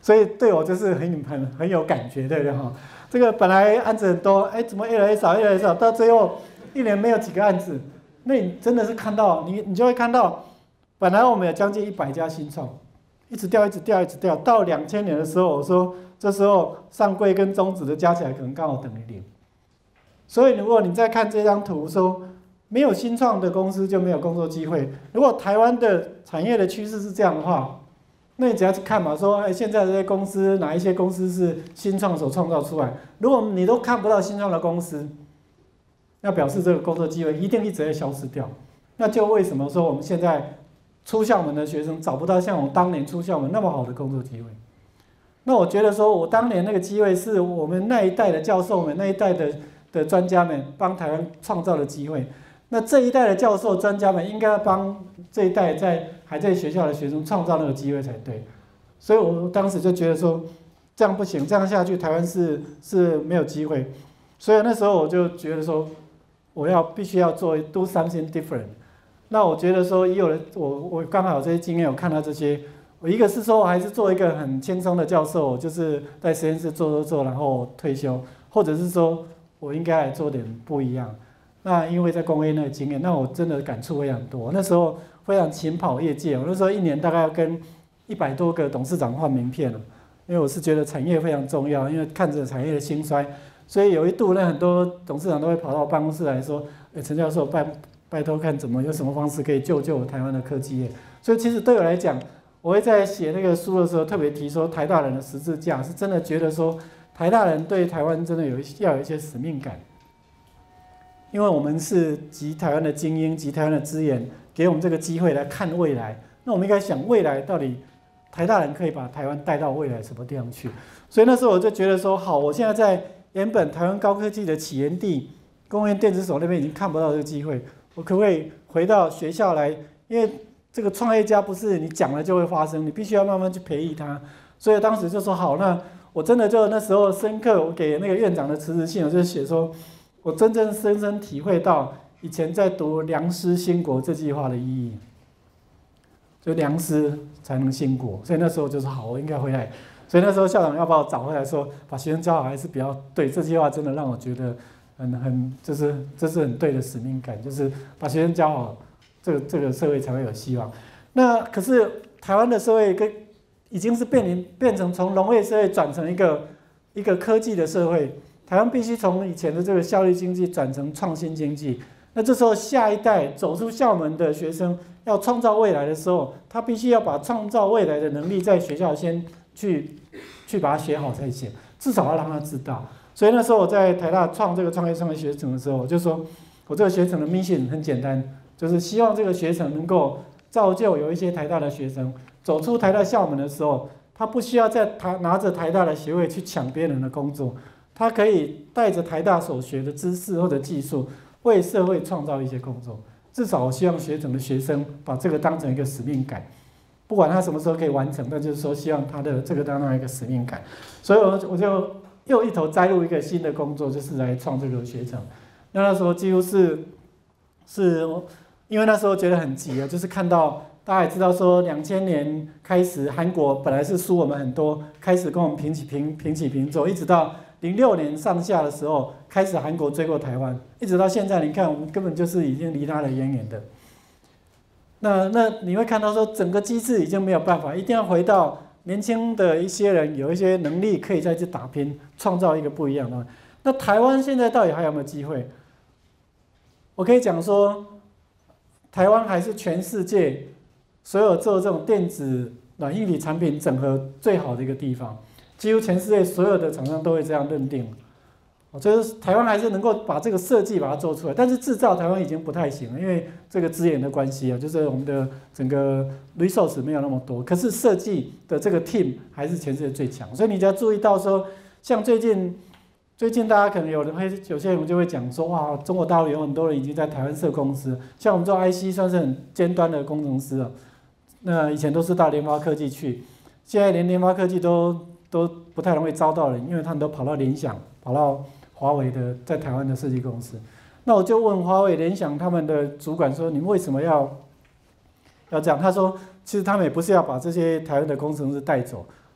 S1: 所以对我就是很很很有感觉，对不对哈？这个本来案子很多，哎，怎么越来越少，越来越少，到最后一年没有几个案子，那你真的是看到你你就会看到，本来我们有将近一百家新创，一直掉，一直掉，一直掉，到两千年的时候，我说这时候上柜跟中指的加起来可能刚好等于零。所以如果你再看这张图说，没有新创的公司就没有工作机会。如果台湾的产业的趋势是这样的话，那你只要去看嘛，说哎，现在这些公司哪一些公司是新创所创造出来？如果你都看不到新创的公司，那表示这个工作机会一定一直会消失掉。那就为什么说我们现在出校门的学生找不到像我当年出校门那么好的工作机会？那我觉得说我当年那个机会是我们那一代的教授们、那一代的的专家们帮台湾创造的机会。那这一代的教授、专家们应该帮这一代在还在学校的学生创造那个机会才对。所以我当时就觉得说，这样不行，这样下去台湾是是没有机会。所以那时候我就觉得说，我要必须要做 do something different。那我觉得说，也有人我我刚好有这些经验，我看到这些，我一个是说我还是做一个很轻松的教授，就是在实验室做做做，然后退休，或者是说我应该来做点不一样。那因为在工业那个经验，那我真的感触非常多。那时候非常勤跑业界，我那时候一年大概要跟一百多个董事长换名片了，因为我是觉得产业非常重要，因为看着产业的兴衰，所以有一度呢，很多董事长都会跑到我办公室来说：“哎，陈教授，拜拜托看怎么有什么方式可以救救台湾的科技业。”所以其实对我来讲，我会在写那个书的时候特别提说，台大人的十字架是真的觉得说，台大人对台湾真的有要有一些使命感。因为我们是集台湾的精英、集台湾的资源，给我们这个机会来看未来。那我们应该想未来到底台大人可以把台湾带到未来什么地方去？所以那时候我就觉得说，好，我现在在原本台湾高科技的起源地工业电子所那边已经看不到这个机会，我可不可以回到学校来？因为这个创业家不是你讲了就会发生，你必须要慢慢去培育他。所以当时就说好，那我真的就那时候深刻，我给那个院长的辞职信，我就写说。我真正深深体会到以前在读良师兴国这句话的意义，就良师才能兴国，所以那时候就说好，我应该回来。所以那时候校长要把我找回来说，把学生教好还是比较对。这句话真的让我觉得很很就是这是很对的使命感，就是把学生教好，这个这个社会才会有希望。那可是台湾的社会跟已经是变成变成从农业社会转成一个一个科技的社会。台湾必须从以前的这个效率经济转成创新经济，那这时候下一代走出校门的学生要创造未来的时候，他必须要把创造未来的能力在学校先去去把它学好才行，至少要让他知道。所以那时候我在台大创这个创业创业学程的时候，我就说我这个学程的 mission 很简单，就是希望这个学程能够造就有一些台大的学生走出台大校门的时候，他不需要再台拿着台大的学位去抢别人的工作。他可以带着台大所学的知识或者技术，为社会创造一些工作。至少我希望学程的学生把这个当成一个使命感，不管他什么时候可以完成，但就是说希望他的这个当成一个使命感。所以我我就又一头栽入一个新的工作，就是来创这个学程。那那时候几乎是是，因为那时候觉得很急啊，就是看到大家也知道说，两千年开始韩国本来是输我们很多，开始跟我们平起平平起平坐，一直到。零六年上下的时候，开始韩国追过台湾，一直到现在，你看我们根本就是已经离他的远远的。那那你会看到说，整个机制已经没有办法，一定要回到年轻的一些人有一些能力可以再去打拼，创造一个不一样的。那台湾现在到底还有没有机会？我可以讲说，台湾还是全世界所有做这种电子软硬体产品整合最好的一个地方。几乎全世界所有的厂商都会这样认定，就是台湾还是能够把这个设计把它做出来，但是制造台湾已经不太行了，因为这个资源的关系啊，就是我们的整个 resource 没有那么多，可是设计的这个 team 还是全世界最强，所以你只要注意到说，像最近最近大家可能有人会有些人就会讲说，哇，中国大陆有很多人已经在台湾设公司，像我们做 I C 算是很尖端的工程师了，那以前都是到联发科技去，现在连联发科技都都不太容易招到人，因为他们都跑到联想、跑到华为的在台湾的设计公司。那我就问华为、联想他们的主管说：“你们为什么要要这样？”他说：“其实他们也不是要把这些台湾的工程师带走，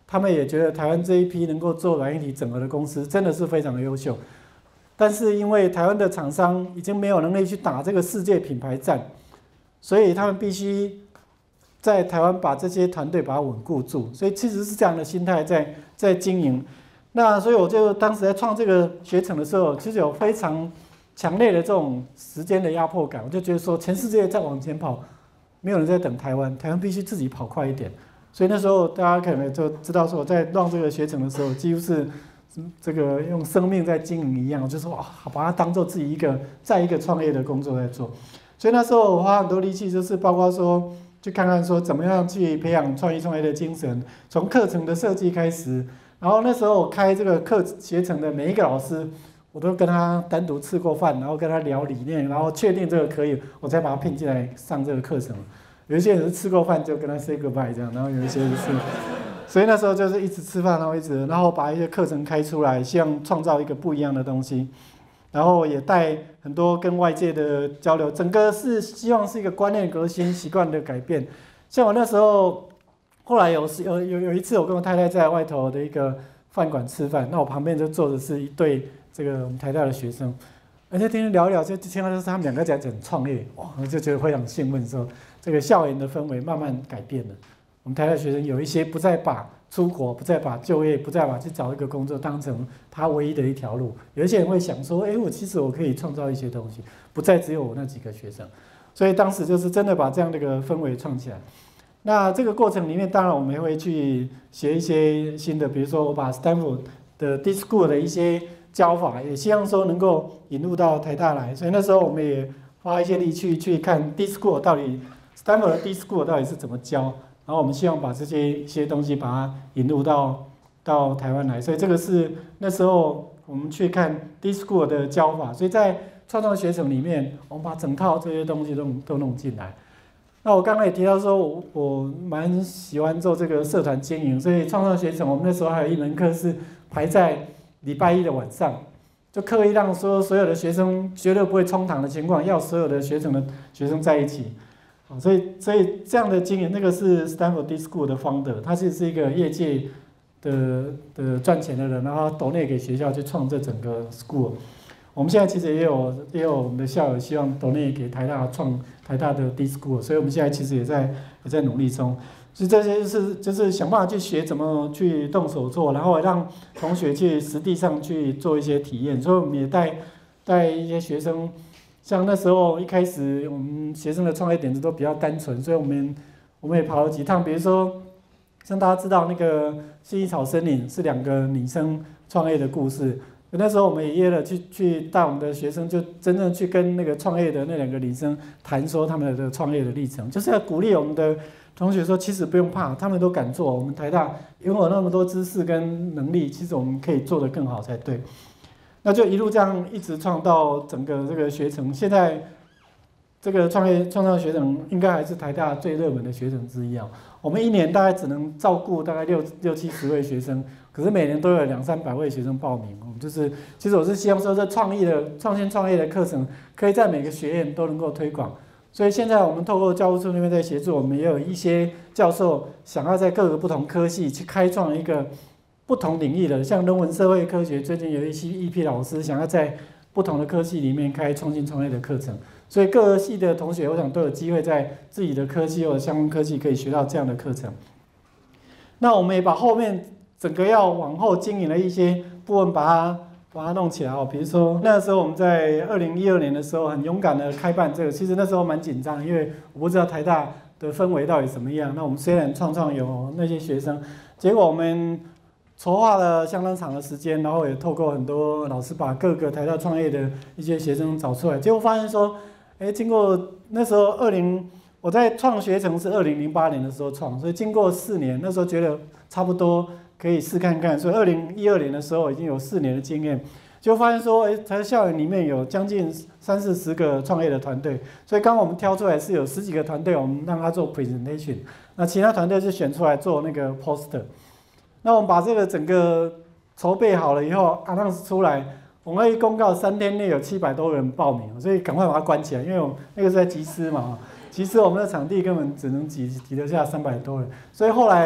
S1: 他们也觉得台湾这一批能够做软硬体整合的公司真的是非常的优秀。但是因为台湾的厂商已经没有能力去打这个世界品牌战，所以他们必须在台湾把这些团队把它稳固住。所以其实是这样的心态在在经营。那所以我就当时在创这个学程的时候，其实有非常强烈的这种时间的压迫感，我就觉得说，全世界在往前跑，没有人在等台湾，台湾必须自己跑快一点。所以那时候大家可能就知道说，我在让这个学程的时候，几乎是这个用生命在经营一样，就是哇，把它当做自己一个再一个创业的工作在做。所以那时候我花很多力气，就是包括说去看看说怎么样去培养创意创业的精神，从课程的设计开始。然后那时候我开这个课学程的每一个老师，我都跟他单独吃过饭，然后跟他聊理念，然后确定这个可以，我才把他聘进来上这个课程。有一些人是吃过饭就跟他 say goodbye 这样，然后有一些是，所以那时候就是一直吃饭，然后一直，然后把一些课程开出来，希望创造一个不一样的东西，然后也带很多跟外界的交流，整个是希望是一个观念革新、习惯的改变。像我那时候。后来有有有有一次，我跟我太太在外头的一个饭馆吃饭，那我旁边就坐的是一对这个我们台大的学生，而且天天聊一聊，就听到就是他们两个在讲创业，哇，我就觉得非常兴奋，说这个校园的氛围慢慢改变了。我们台大学生有一些不再把出国，不再把就业，不再把去找一个工作当成他唯一的一条路，有一些人会想说，哎，我其实我可以创造一些东西，不再只有我那几个学生。所以当时就是真的把这样的一个氛围创起来。那这个过程里面，当然我们也会去学一些新的，比如说我把 Stanford 的 D-School 的一些教法，也希望说能够引入到台大来。所以那时候我们也花一些力气去看 D-School 到底 Stanford 的 D-School 到底是怎么教，然后我们希望把这些一些东西把它引入到到台湾来。所以这个是那时候我们去看 D-School 的教法。所以在创造学程里面，我们把整套这些东西都都弄进来。那我刚刚也提到说，我我蛮喜欢做这个社团经营，所以创造学程我们那时候还有一门课是排在礼拜一的晚上，就刻意让说所有的学生绝对不会冲堂的情况，要所有的学程的学生在一起，所以所以这样的经营，那个是 Stanford D-School 的 founder， 他其实是一个业界的的赚钱的人，然后抖内给学校去创这整个 school。我们现在其实也有也有我们的校友希望抖内给台大创台大的 D-School， 所以我们现在其实也在也在努力中。所以这些就是就是想办法去学怎么去动手做，然后让同学去实地上去做一些体验。所以我们也带带一些学生，像那时候一开始我们学生的创业点子都比较单纯，所以我们我们也跑了几趟，比如说像大家知道那个薰衣草森林是两个女生创业的故事。那时候我们也约了去去带我们的学生，就真正去跟那个创业的那两个女生谈说他们的创业的历程，就是要鼓励我们的同学说，其实不用怕，他们都敢做。我们台大拥有那么多知识跟能力，其实我们可以做得更好才对。那就一路这样一直创到整个这个学程，现在这个创业创造学程应该还是台大最热门的学程之一啊。我们一年大概只能照顾大概六六七十位学生。可是每年都有两三百位学生报名，就是，其实我是希望说，这创意的创新创业的课程，可以在每个学院都能够推广。所以现在我们透过教务处那边在协助，我们也有一些教授想要在各个不同科系去开创一个不同领域的，像人文社会科学，最近有一些一批老师想要在不同的科系里面开创新创业的课程。所以各个系的同学，我想都有机会在自己的科系或者相关科系可以学到这样的课程。那我们也把后面整个要往后经营的一些部分把它把它弄起来哦，比如说那时候我们在二零一二年的时候很勇敢的开办这个，其实那时候蛮紧张，因为我不知道台大的氛围到底怎么样。那我们虽然创创有那些学生，结果我们筹划了相当长的时间，然后也透过很多老师把各个台大创业的一些学生找出来，结果发现说，哎，经过那时候二零我在创学程是二零零八年的时候创，所以经过四年，那时候觉得差不多。可以试看看，所以二零一二年的时候已经有四年的经验，就发现说，哎，在校园里面有将近三四十个创业的团队，所以刚刚我们挑出来是有十几个团队，我们让他做 presentation， 那其他团队就选出来做那个 poster。那我们把这个整个筹备好了以后 ，announce 出来，我们一公告三天内有七百多人报名，所以赶快把它关起来，因为我那个是在集思嘛，集思我们的场地根本只能挤挤得下三百多人，所以后来。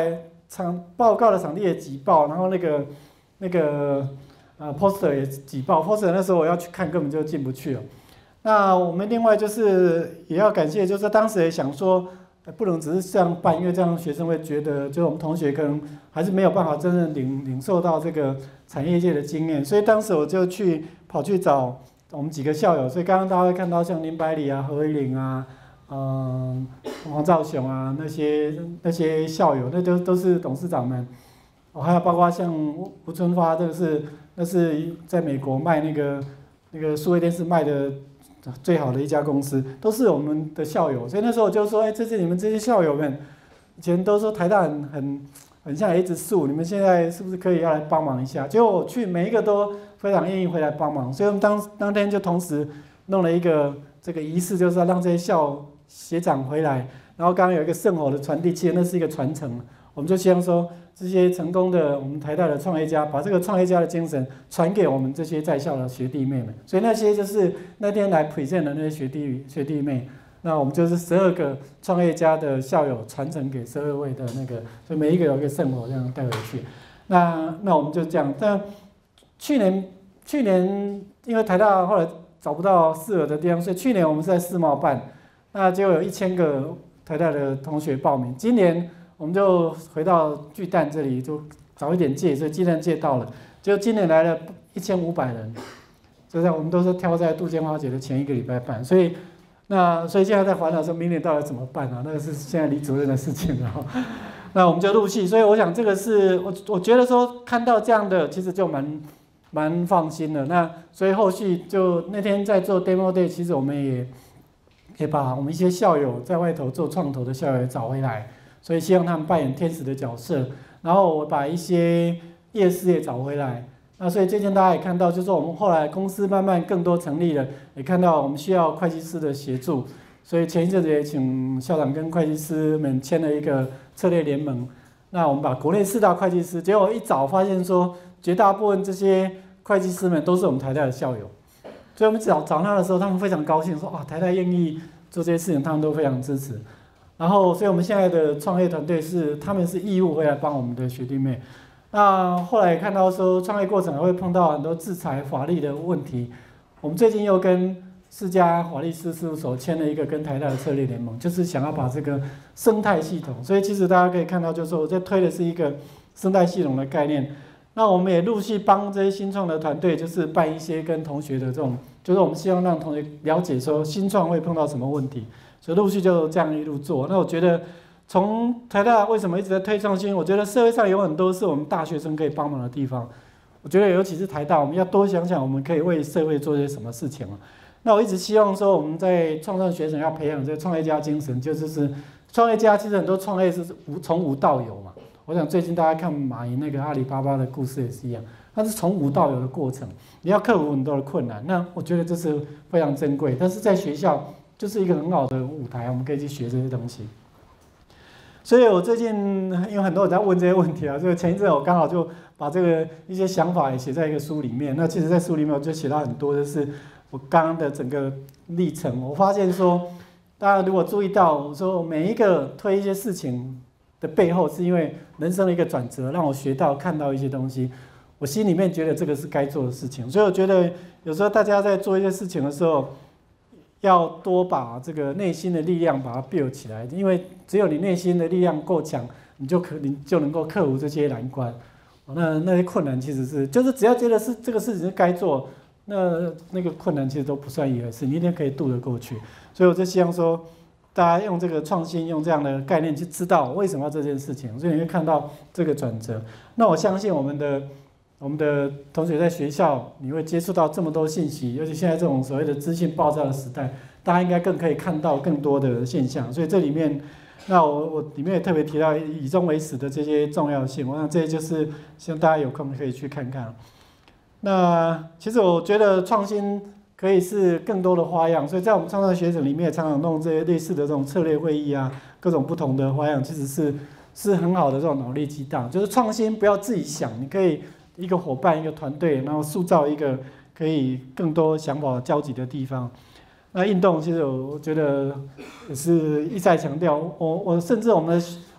S1: 场报告的场地也挤爆，然后那个那个呃 poster 也挤爆 ，poster 那时候我要去看根本就进不去了。那我们另外就是也要感谢，就是当时也想说，不能只是这样办，因为这样学生会觉得，就是我们同学可能还是没有办法真正领领受到这个产业界的经验，所以当时我就去跑去找我们几个校友，所以刚刚大家会看到像林百里啊、何维玲啊、嗯、黄兆雄啊那些那些校友，那都都是董事长们，哦，还有包括像吴春发，这个是那是在美国卖那个那个数位电视卖的最好的一家公司，都是我们的校友，所以那时候我就说，哎，这是你们这些校友们，以前都说台大很很很像 H 树，你们现在是不是可以要来帮忙一下？结果我去每一个都非常愿意回来帮忙，所以我们当当天就同时弄了一个这个仪式，就是要让这些校学长回来，然后刚刚有一个圣火的传递器，那是一个传承，我们就希望说这些成功的我们台大的创业家，把这个创业家的精神传给我们这些在校的学弟妹们，所以那些就是那天来 present 的那些学弟学弟妹。那我们就是十二个创业家的校友传承给十二位的那个，所以每一个有一个圣火这样带回去。那那我们就这样。但去年去年因为台大后来找不到适合的地方，所以去年我们是在世贸办，那就有一千个台大的同学报名。今年我们就回到巨蛋这里，就早一点借，所以今年借到了，就今年来了一千五百人，就在我们都是挑在杜鹃花节的前一个礼拜办，所以。那所以现在在烦恼说，明年到底怎么办啊？那个是现在李主任的事情了。那我们就入戏，所以我想这个是我我觉得说看到这样的，其实就蛮蛮放心的。那所以后续就那天在做 demo day， 其实我们也也把我们一些校友在外头做创投的校友找回来，所以希望他们扮演天使的角色。然后我把一些业师也找回来。那所以最近大家也看到，就是我们后来公司慢慢更多成立了，也看到我们需要会计师的协助，所以前一阵子也请校长跟会计师们签了一个策略联盟。那我们把国内四大会计师，结果一找发现说，绝大部分这些会计师们都是我们台大的校友，所以我们找找他的时候，他们非常高兴，说啊，台大愿意做这些事情，他们都非常支持。然后，所以我们现在的创业团队是，他们是义务会来帮我们的学弟妹。那后来也看到说，创业过程还会碰到很多制裁法律的问题。我们最近又跟四家法律师事务所签了一个跟台大的策略联盟，就是想要把这个生态系统。所以其实大家可以看到，就是说我在推的是一个生态系统的概念。那我们也陆续帮这些新创的团队，就是办一些跟同学的这种，就是我们希望让同学了解说新创会碰到什么问题，所以陆续就这样一路做。那我觉得。从台大为什么一直在推创新？我觉得社会上有很多是我们大学生可以帮忙的地方。我觉得尤其是台大，我们要多想想我们可以为社会做些什么事情啊。那我一直希望说我们在创创学生要培养这个创业家精神，就是是创业家其实很多创业是无从无到有嘛。我想最近大家看马云那个阿里巴巴的故事也是一样，它是从无到有的过程，你要克服很多的困难。那我觉得这是非常珍贵，但是在学校就是一个很好的舞台，我们可以去学这些东西。所以我最近因为很多人在问这些问题啊，所以前一阵我刚好就把这个一些想法也写在一个书里面。那其实，在书里面我就写到很多，就是我刚刚的整个历程。我发现说，大家如果注意到，我说每一个推一些事情的背后，是因为人生的一个转折，让我学到看到一些东西，我心里面觉得这个是该做的事情。所以我觉得有时候大家在做一些事情的时候，要多把这个内心的力量把它 build 起来，因为只有你内心的力量够强，你就可你就能够克服这些难关。那那些困难其实是，就是只要觉得是这个事情是该做，那那个困难其实都不算一回事，你一定可以渡得过去。所以我就希望说，大家用这个创新，用这样的概念去知道为什么要这件事情，所以你会看到这个转折。那我相信我们的。我们的同学在学校，你会接触到这么多信息，尤其现在这种所谓的资讯爆炸的时代，大家应该更可以看到更多的现象。所以这里面，那我我里面也特别提到以终为始的这些重要性，我想这些就是希望大家有空可以去看看。那其实我觉得创新可以是更多的花样，所以在我们创造学程里面也常常弄这些类似的这种策略会议啊，各种不同的花样，其实是是很好的这种脑力激荡。就是创新不要自己想，你可以。一个伙伴，一个团队，然后塑造一个可以更多想法交集的地方。那运动其实我觉得也是一再强调，我我甚至我们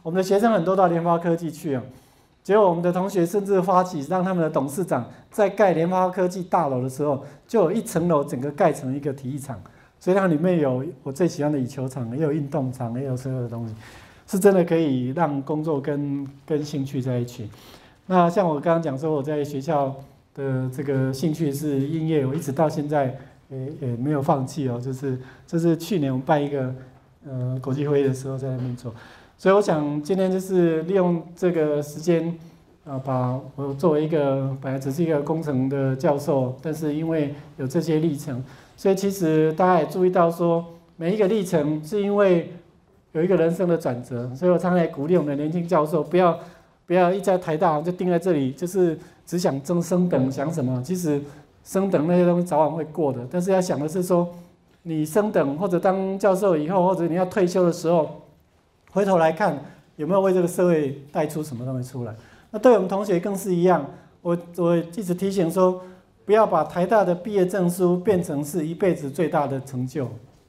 S1: 我们的学生很多到联发科技去啊，结果我们的同学甚至发起让他们的董事长在盖联发科技大楼的时候，就有一层楼整个盖成一个体育场，所以它里面有我最喜欢的羽球场，也有运动场，也有所有的东西，是真的可以让工作跟跟兴趣在一起。那像我刚刚讲说，我在学校的这个兴趣是音乐，我一直到现在也也没有放弃哦。就是这是去年我们办一个呃国际会议的时候在那边做，所以我想今天就是利用这个时间啊，把我作为一个本来只是一个工程的教授，但是因为有这些历程，所以其实大家也注意到说，每一个历程是因为有一个人生的转折，所以我常常也鼓励我们的年轻教授不要。不要一在台大就定在这里，就是只想争升等，想什么？其实升等那些东西早晚会过的，但是要想的是说，你升等或者当教授以后，或者你要退休的时候，回头来看有没有为这个社会带出什么东西出来。那对我们同学更是一样，我我一直提醒说，不要把台大的毕业证书变成是一辈子最大的成就。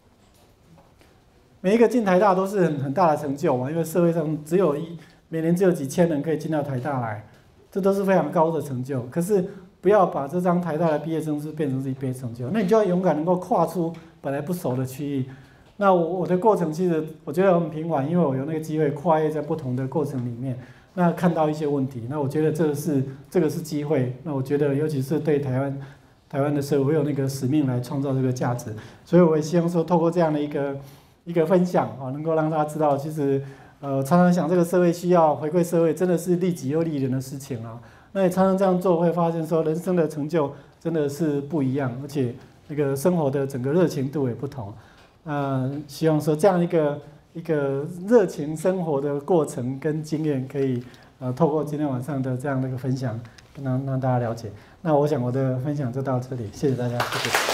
S1: 每一个进台大都是很很大的成就嘛，因为社会上只有一。每年只有几千人可以进到台大来，这都是非常高的成就。可是不要把这张台大的毕业证书变成是一辈成就，那你就要勇敢能够跨出本来不熟的区域。那我我的过程其实我觉得很平缓，因为我有那个机会跨越在不同的过程里面，那看到一些问题，那我觉得这个是这个是机会。那我觉得尤其是对台湾台湾的社会，我有那个使命来创造这个价值，所以我也希望说透过这样的一个一个分享啊，能够让大家知道，其实。呃，常常想这个社会需要回馈社会，真的是利己又利人的事情啊。那也常常这样做，会发现说人生的成就真的是不一样，而且那个生活的整个热情度也不同。呃，希望说这样一个一个热情生活的过程跟经验，可以呃透过今天晚上的这样的一个分享，让让大家了解。那我想我的分享就到这里，谢谢大家，谢谢。